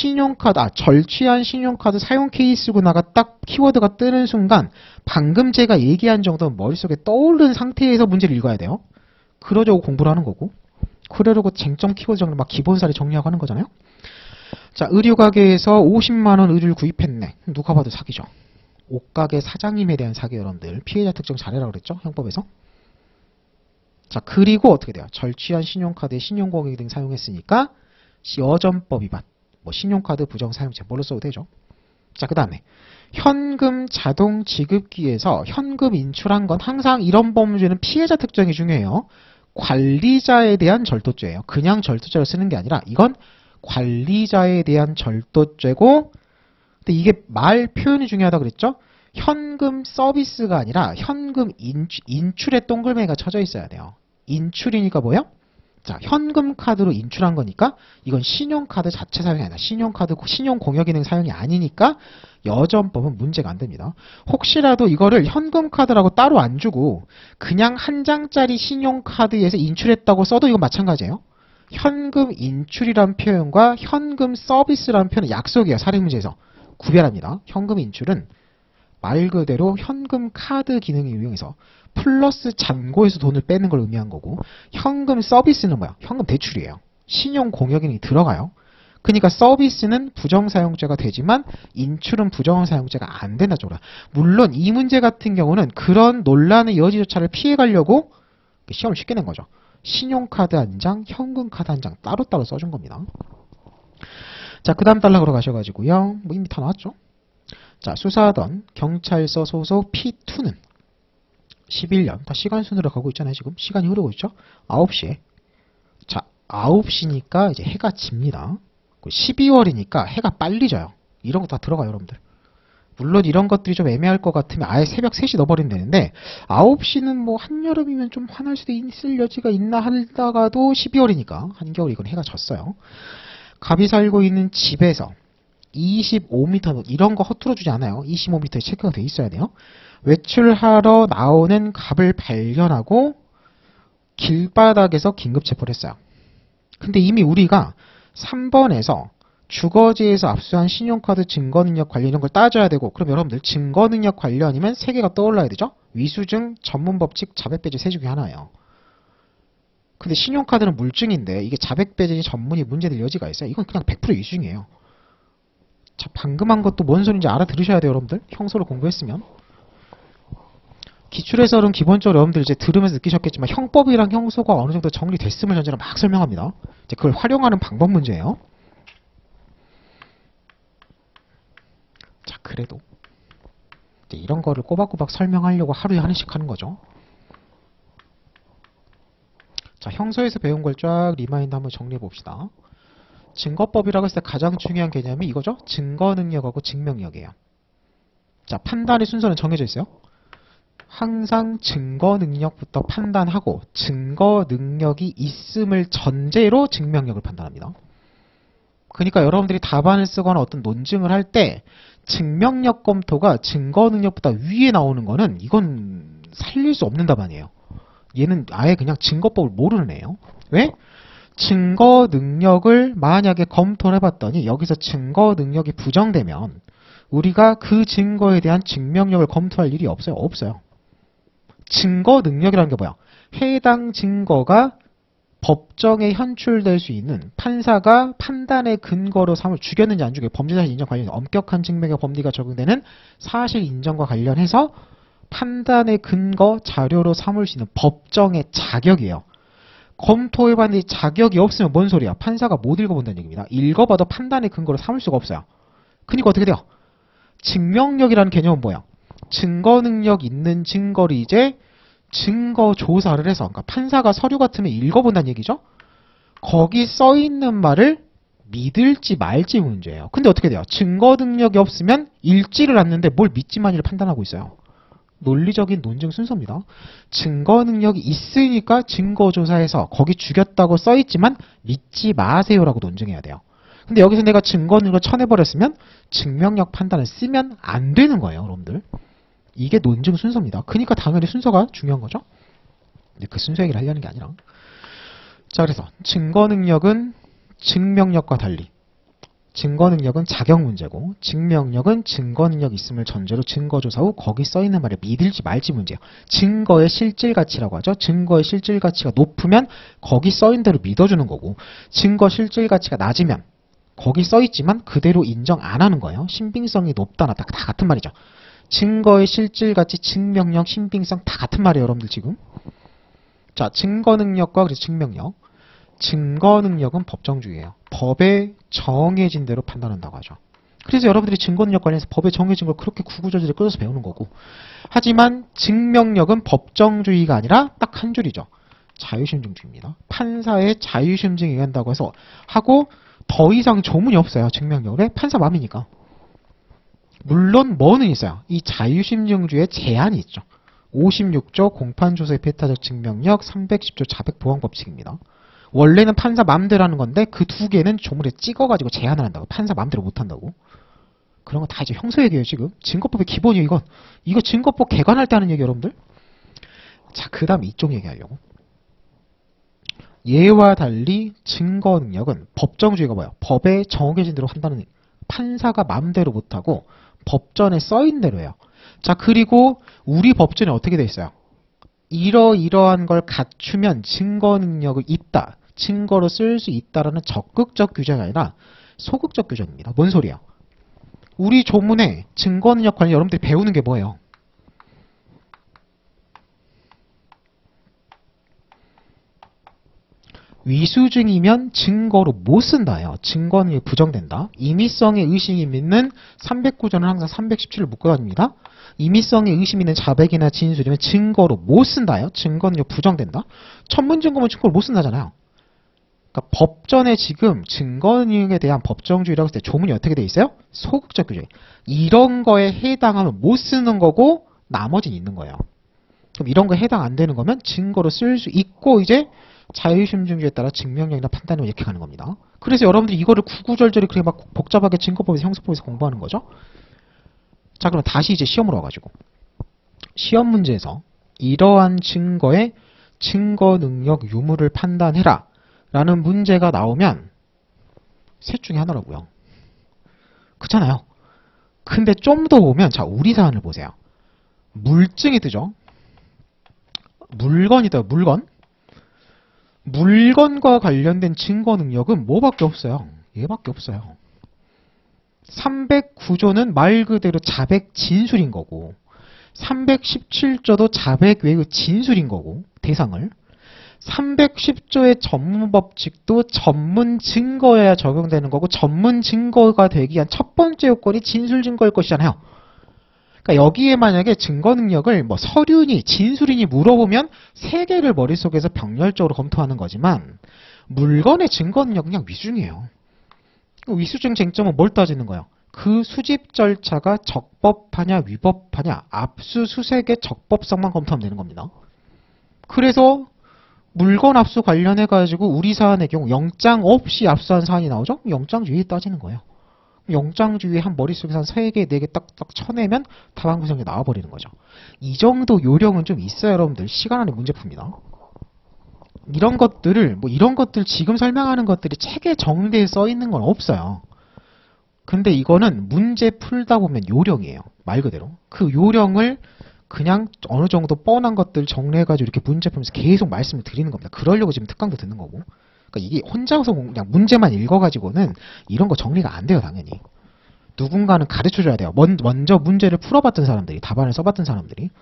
절취한 신용카드 사용 케이스구나가 딱 키워드가 뜨는 순간 방금 제가 얘기한 정도는 머릿속에 떠오른 상태에서 문제를 읽어야 돼요. 그러려고 공부를 하는 거고 그러려고 쟁점 키워드 정도 막 기본사를 정리하고 하는 거잖아요. 자, 의류가게에서 50만원 의류를 구입했네. 누가 봐도 사기죠. 옷가게 사장님에 대한 사기. 여러분들 피해자 특정 잘해라 그랬죠, 형법에서. 자, 그리고 어떻게 돼요? 절취한 신용카드에 신용고객 등 사용했으니까 여전법 위반, 뭐 신용카드 부정 사용죄 뭘로 써도 되죠. 자, 그 다음에 현금 자동 지급기에서 현금 인출한 건 항상 이런 범죄는 피해자 특정이 중요해요. 관리자에 대한 절도죄예요. 그냥 절도죄를 쓰는 게 아니라 이건 관리자에 대한 절도죄고, 근데 이게 말 표현이 중요하다 그랬죠? 현금 서비스가 아니라 현금 인출에 동글뱅이가 쳐져 있어야 돼요. 인출이니까 뭐예요? 자, 현금 카드로 인출한 거니까 이건 신용카드 자체 사용이 아니라 신용공여기능 사용이 아니니까 여전법은 문제가 안 됩니다. 혹시라도 이거를 현금 카드라고 따로 안 주고 그냥 한 장짜리 신용카드에서 인출했다고 써도 이건 마찬가지예요. 현금 인출이란 표현과 현금 서비스라는 표현은 약속이에요. 사례문제에서 구별합니다. 현금 인출은 말 그대로 현금 카드 기능을 이용해서 플러스 잔고에서 돈을 빼는 걸 의미한 거고, 현금 서비스는 뭐야? 현금 대출이에요. 신용 공여 기능이 들어가요. 그러니까 서비스는 부정사용죄가 되지만 인출은 부정사용죄가 안 된다 쪽으로. 물론 이 문제 같은 경우는 그런 논란의 여지조차를 피해가려고 시험을 쉽게 낸 거죠. 신용카드 한 장, 현금카드 한 장 따로따로 써준 겁니다. 자, 그 다음 단락으로 가셔가지고요. 뭐 이미 다 나왔죠. 자, 수사하던 경찰서 소속 P2는 11년, 다 시간 순으로 가고 있잖아요. 지금 시간이 흐르고 있죠. 9시에. 자, 9시니까 이제 해가 집니다. 12월이니까 해가 빨리 져요. 이런 거 다 들어가요, 여러분들. 물론 이런 것들이 좀 애매할 것 같으면 아예 새벽 3시 넣어버리면 되는데 9시는 뭐 한여름이면 좀 화날 수도 있을 여지가 있나 하다가도 12월이니까 한겨울 이건 해가 졌어요. 갑이 살고 있는 집에서 25m, 이런 거 허투루 주지 않아요. 25m에 체크가 돼 있어야 돼요. 외출하러 나오는 갑을 발견하고 길바닥에서 긴급 체포를 했어요. 근데 이미 우리가 3번에서 주거지에서 압수한 신용카드 증거능력 관련 이런 걸 따져야 되고, 그럼 여러분들 증거능력 관련이면 3개가 떠올라야 되죠? 위수증, 전문법칙, 자백배제 3개 중에 하나예요. 근데 신용카드는 물증인데 이게 자백배제니 전문이 문제될 여지가 있어요. 이건 그냥 100% 위수증이에요. 자, 방금 한 것도 뭔 소리인지 알아들으셔야 돼요, 여러분들. 형소를 공부했으면. 기출해설은 기본적으로 여러분들 이제 들으면서 느끼셨겠지만 형법이랑 형소가 어느 정도 정리됐음을 전제로 막 설명합니다. 이제 그걸 활용하는 방법 문제예요. 자, 그래도 이제 이런 거를 꼬박꼬박 설명하려고 하루에 하나씩 하는 거죠. 자, 형소에서 배운 걸 쫙 리마인드 한번 정리해 봅시다. 증거법이라고 했을 때 가장 중요한 개념이 이거죠. 증거능력하고 증명력이에요. 자, 판단의 순서는 정해져 있어요. 항상 증거능력부터 판단하고 증거능력이 있음을 전제로 증명력을 판단합니다. 그러니까 여러분들이 답안을 쓰거나 어떤 논증을 할 때 증명력 검토가 증거능력보다 위에 나오는 거는 이건 살릴 수 없는 답안이에요. 얘는 아예 그냥 증거법을 모르는 애예요. 왜? 증거능력을 만약에 검토를 해봤더니 여기서 증거능력이 부정되면 우리가 그 증거에 대한 증명력을 검토할 일이 없어요. 없어요. 증거능력이라는 게 뭐야? 해당 증거가 법정에 현출될 수 있는, 판사가 판단의 근거로 삼을, 죽였는지 안 죽였는지 범죄사실 인정 관련해서 엄격한 증명의 범위가 적용되는 사실 인정과 관련해서 판단의 근거 자료로 삼을 수 있는 법정의 자격이에요. 검토해봤는데 자격이 없으면 뭔 소리야? 판사가 못 읽어본다는 얘기입니다. 읽어봐도 판단의 근거로 삼을 수가 없어요. 그러니까 어떻게 돼요? 증명력이라는 개념은 뭐야? 증거능력 있는 증거를 이제 증거 조사를 해서, 그러니까 판사가 서류 같으면 읽어본다는 얘기죠. 거기 써있는 말을 믿을지 말지 문제예요. 근데 어떻게 돼요? 증거능력이 없으면 읽지를 않는데 뭘 믿지만이를 판단하고 있어요. 논리적인 논증 순서입니다. 증거능력이 있으니까 증거조사에서 거기 죽였다고 써있지만 믿지 마세요라고 논증해야 돼요. 근데 여기서 내가 증거능력을 쳐내버렸으면 증명력 판단을 쓰면 안 되는 거예요, 여러분들. 이게 논증 순서입니다. 그러니까 당연히 순서가 중요한 거죠. 이제 그 순서 얘기를 하려는 게 아니라. 자, 그래서 증거 능력은 증명력과 달리 증거 능력은 자격 문제고 증명력은 증거 능력 있음을 전제로 증거 조사 후 거기 써 있는 말을 믿을지 말지 문제예요. 증거의 실질 가치라고 하죠. 증거의 실질 가치가 높으면 거기 써 있는 대로 믿어주는 거고 증거 실질 가치가 낮으면 거기 써 있지만 그대로 인정 안 하는 거예요. 신빙성이 높다 낮다 다 같은 말이죠. 증거의 실질 가치, 증명력, 신빙성 다 같은 말이에요, 여러분들 지금. 자, 증거 능력과 그래서 증명력. 증거 능력은 법정주의예요. 법에 정해진 대로 판단한다고 하죠. 그래서 여러분들이 증거 능력 관련해서 법에 정해진 걸 그렇게 구구절절히 끌어서 배우는 거고. 하지만 증명력은 법정주의가 아니라 딱 한 줄이죠. 자유심증주의입니다. 판사의 자유심증에 의한다고 해서 하고 더 이상 조문이 없어요. 증명력에 판사 마음이니까. 물론 뭐는 있어요. 이 자유심증주의에 제한이 있죠. 56조 공판조서의 배타적 증명력 310조 자백보강법칙입니다. 원래는 판사 맘대로 하는 건데 그 두 개는 조문에 찍어가지고 제한을 한다고. 판사 맘대로 못한다고. 그런 거 다 이제 형사 얘기예요 지금. 증거법의 기본이에요 이건. 이거 증거법 개관할 때 하는 얘기 여러분들. 자, 그 다음 이쪽 얘기하려고. 얘와 달리 증거 능력은 법정주의가 뭐예요? 법에 정해진 대로 한다는 판사가 맘대로 못하고 법전에 써있는 대로 해요. 자, 그리고 우리 법전에 어떻게 돼 있어요? 이러이러한 걸 갖추면 증거 능력이 있다. 증거로 쓸 수 있다라는 적극적 규정이 아니라 소극적 규정입니다. 뭔 소리야? 우리 조문에 증거 능력 관련 여러분들이 배우는 게 뭐예요? 위수증이면 증거로 못 쓴다예요. 증거 능력이 부정된다. 임의성의 의심이 있는 309조는 항상 317을 묶어 다닙니다. 임의성의 의심이 있는 자백이나 진술이면 증거로 못 쓴다요. 증거 능력 부정된다. 천문증거면 증거로 못 쓴다잖아요. 그러니까 법전에 지금 증거 능력에 대한 법정주의라고 했을 때 조문이 어떻게 돼 있어요? 소극적 규정. 이런 거에 해당하면 못 쓰는 거고 나머지는 있는 거예요. 그럼 이런 거에 해당 안 되는 거면 증거로 쓸 수 있고 이제 자유심증주의에 따라 증명력이나 판단을 이렇게 가는 겁니다. 그래서 여러분들이 이거를 구구절절히 그렇게 막 복잡하게 증거법에서 형사법에서 공부하는 거죠. 자, 그럼 다시 이제 시험으로 와가지고 시험 문제에서 이러한 증거의 증거 능력 유무를 판단해라 라는 문제가 나오면 셋 중에 하나라고요. 그렇잖아요. 근데 좀 더 보면 자, 우리 사안을 보세요. 물증이 뜨죠. 물건이다. 물건과 관련된 증거 능력은 뭐밖에 없어요. 얘밖에 없어요. 309조는 말 그대로 자백 진술인 거고 317조도 자백 외의 진술인 거고 대상을 310조의 전문법칙도 전문 증거여야 적용되는 거고 전문 증거가 되기 위한 첫 번째 요건이 진술 증거일 것이잖아요. 그러니까 여기에 만약에 증거 능력을 뭐 서류니 진술이니 물어보면 세 개를 머릿속에서 병렬적으로 검토하는 거지만 물건의 증거 능력은 그냥 위수증이에요. 위수증 쟁점은 뭘 따지는 거예요? 그 수집 절차가 적법하냐 위법하냐 압수수색의 적법성만 검토하면 되는 겁니다. 그래서 물건 압수 관련해가지고 우리 사안의 경우 영장 없이 압수한 사안이 나오죠? 영장주의에 따지는 거예요. 영장주의 한 머릿속에서 한 3개, 4개 딱딱 쳐내면 다방 구성이 나와버리는 거죠. 이 정도 요령은 좀 있어야 여러분들 시간 안에 문제 풉니다. 이런 것들을 이런 것들 지금 설명하는 것들이 책에 정리되어 써 있는 건 없어요. 근데 이거는 문제 풀다 보면 요령이에요. 말 그대로. 그 요령을 그냥 어느 정도 뻔한 것들 정리해가지고 이렇게 문제 풀면서 계속 말씀을 드리는 겁니다. 그러려고 지금 특강도 듣는 거고. 그러니까 이게 혼자서 그냥 문제만 읽어가지고는 이런 거 정리가 안 돼요, 당연히. 누군가는 가르쳐줘야 돼요. 먼저 문제를 풀어봤던 사람들이, 답안을 써봤던 사람들이.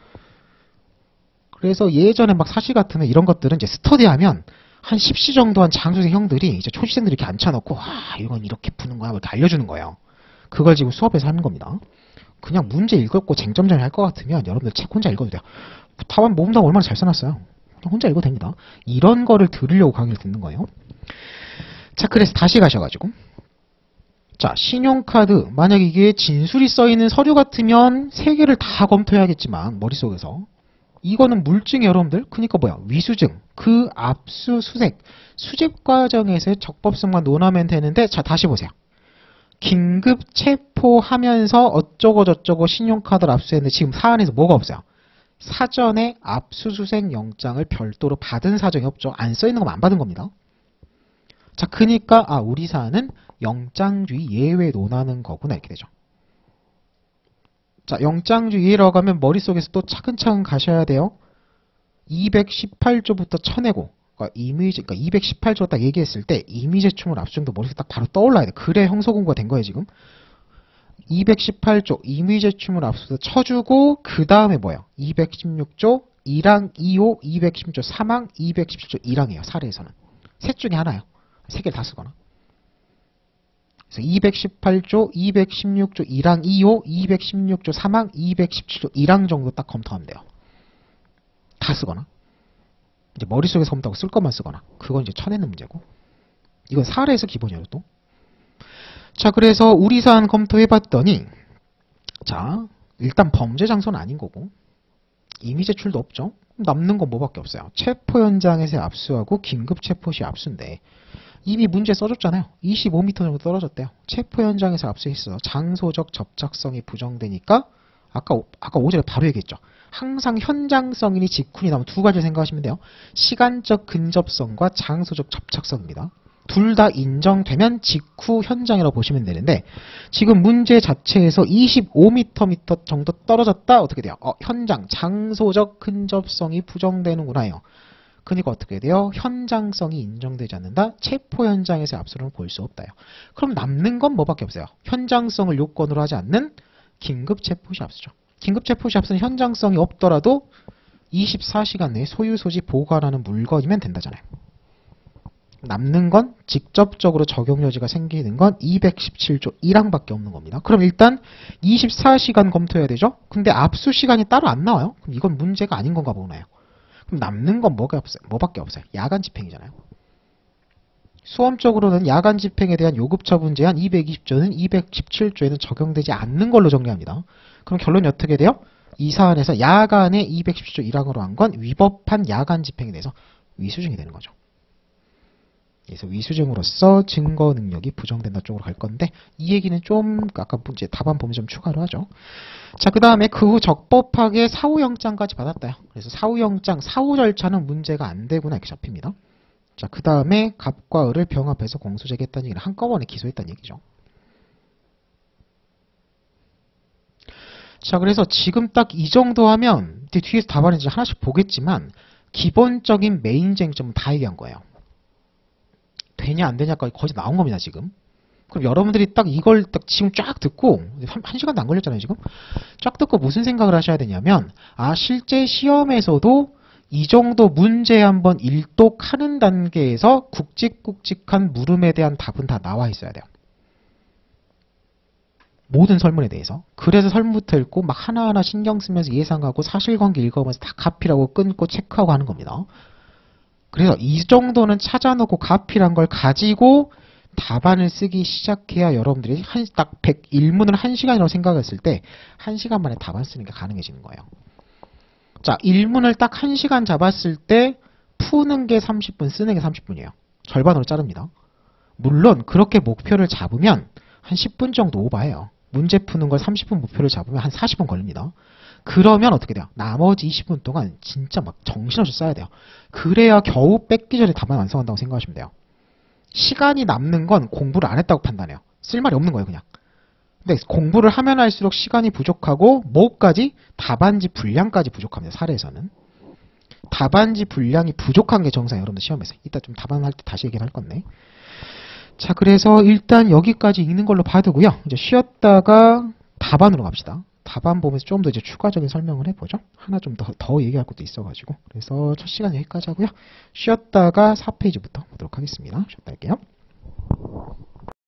그래서 예전에 막 사시 같으면 이런 것들은 이제 스터디하면 한 10시 정도 한 장수생 형들이 이제 초시생들이 이렇게 앉혀놓고 이건 이렇게 푸는 거야 이렇게 알려주는 거예요. 그걸 지금 수업에서 하는 겁니다. 그냥 문제 읽었고 쟁점전을 할 것 같으면 여러분들 책 혼자 읽어도 돼요. 답안 모음답 얼마나 잘 써놨어요. 그냥 혼자 읽어도 됩니다. 이런 거를 들으려고 강의를 듣는 거예요. 자, 그래서 다시 가셔가지고 자, 신용카드 만약 이게 진술이 써있는 서류 같으면 3개를 다 검토해야겠지만 머릿속에서 이거는 물증이 여러분들 그러니까 뭐야 위수증 그 압수수색 수집 과정에서의 적법성만 논하면 되는데 자 다시 보세요. 긴급 체포하면서 어쩌고 저쩌고 신용카드를 압수했는데 지금 사안에서 뭐가 없어요. 사전에 압수수색 영장을 별도로 받은 사정이 없죠. 안 써있는 거면 안 받은 겁니다. 자, 그니까 우리 사안은 영장주의 예외 논하는 거구나 이렇게 되죠. 자, 영장주의 예외라고 하면 머릿속에서 또 차근차근 가셔야 돼요. 218조부터 쳐내고 그러니까 218조 딱 얘기했을 때 임의제충을 압수정도 머릿속에 딱 바로 떠올라야 돼. 그래 형사공부가 된 거예요 지금. 218조 임의제충을 압수해서 쳐주고 그 다음에 뭐예요? 216조 1항 2호 216조 3항 217조 1항이에요. 사례에서는. 셋 중에 하나예요. 세 개를 다 쓰거나. 그래서 218조 216조 1항 2호 216조 3항 217조 1항 정도 딱 검토하면 돼요. 다 쓰거나. 이제 머릿속에서 검토하고 쓸 것만 쓰거나. 그건 이제 쳐내는 문제고. 이건 사례에서 기본이에요 또. 자, 그래서 우리 사안 검토해봤더니, 자, 일단 범죄 장소는 아닌 거고, 임의 제출도 없죠. 남는 건 뭐밖에 없어요. 체포 현장에서 압수하고 긴급 체포 시 압수인데, 이미 문제 써줬잖아요. 25m 정도 떨어졌대요. 체포 현장에서 압수했어. 장소적 접착성이 부정되니까, 아까 5절에 바로 얘기했죠. 항상 현장성이니 직훈이 나오면 두 가지를 생각하시면 돼요. 시간적 근접성과 장소적 접착성입니다. 둘 다 인정되면 직후 현장이라고 보시면 되는데 지금 문제 자체에서 25m 정도 떨어졌다 어떻게 돼요? 현장 장소적 근접성이 부정되는구나요. 그러니까 어떻게 돼요? 현장성이 인정되지 않는다. 체포 현장에서 압수는 볼 수 없다요. 그럼 남는 건 뭐밖에 없어요? 현장성을 요건으로 하지 않는 긴급 체포 시 압수죠. 긴급 체포 시 압수는 현장성이 없더라도 24시간 내에 소유 소지 보관하는 물건이면 된다잖아요. 남는 건 직접적으로 적용 여지가 생기는 건 217조 1항밖에 없는 겁니다. 그럼 일단 24시간 검토해야 되죠? 근데 압수 시간이 따로 안 나와요. 그럼 이건 문제가 아닌 건가 보나요? 그럼 남는 건 뭐밖에 없어요? 야간 집행이잖아요. 수험적으로는 야간 집행에 대한 요급 처분 제한 220조는 217조에는 적용되지 않는 걸로 정리합니다. 그럼 결론이 어떻게 돼요? 이 사안에서 야간에 217조 1항으로 한 건 위법한 야간 집행에 대해서 위수증이 되는 거죠. 그래서 위수증으로서 증거 능력이 부정된다 쪽으로 갈 건데 이 얘기는 좀 아까 이제 답안 보면 좀 추가로 하죠. 자, 그 다음에 그 후 적법하게 사후영장까지 받았다요. 그래서 사후영장, 사후 절차는 문제가 안 되구나 이렇게 잡힙니다. 자, 그 다음에 갑과 을을 병합해서 공소제기했다는 얘기는 한꺼번에 기소했다는 얘기죠. 자, 그래서 지금 딱 이 정도 하면 뒤에서 답안을 이제 하나씩 보겠지만 기본적인 메인 쟁점은 다 얘기한 거예요. 되냐 안 되냐까지 거의 나온 겁니다 지금. 그럼 여러분들이 딱 이걸 딱 지금 쫙 듣고 한 시간도 안 걸렸잖아요 지금. 쫙 듣고 무슨 생각을 하셔야 되냐면 실제 시험에서도 이 정도 문제 한번 일독하는 단계에서 굵직굵직한 물음에 대한 답은 다 나와 있어야 돼요. 모든 설문에 대해서. 그래서 설문부터 읽고 막 하나하나 신경 쓰면서 예상하고 사실관계 읽어보면서 다 카피라고 끊고 체크하고 하는 겁니다. 그래서 이 정도는 찾아놓고 가필한 걸 가지고 답안을 쓰기 시작해야 여러분들이 딱 101문을 1시간이라고 생각했을 때 1시간 만에 답안 쓰는 게 가능해지는 거예요. 자, 1문을 딱 1시간 잡았을 때 푸는 게 30분, 쓰는 게 30분이에요. 절반으로 자릅니다. 물론 그렇게 목표를 잡으면 한 10분 정도 오버해요. 문제 푸는 걸 30분 목표를 잡으면 한 40분 걸립니다. 그러면 어떻게 돼요? 나머지 20분 동안 진짜 막 정신없이 써야 돼요. 그래야 겨우 뺏기 전에 답안 완성한다고 생각하시면 돼요. 시간이 남는 건 공부를 안 했다고 판단해요. 쓸 말이 없는 거예요, 그냥. 근데 공부를 하면 할수록 시간이 부족하고 뭐까지? 답안지 분량까지 부족합니다, 사례에서는. 답안지 분량이 부족한 게 정상이에요, 여러분들 시험에서. 이따 좀 답안할 때 다시 얘기를 할 건데. 자, 그래서 일단 여기까지 읽는 걸로 봐두고요. 이제 쉬었다가 답안으로 갑시다. 답안 보면서 좀 더 이제 추가적인 설명을 해보죠. 하나 좀 더 얘기할 것도 있어가지고. 그래서 첫 시간 여기까지 하고요. 쉬었다가 4페이지부터 보도록 하겠습니다. 쉬었다 할게요.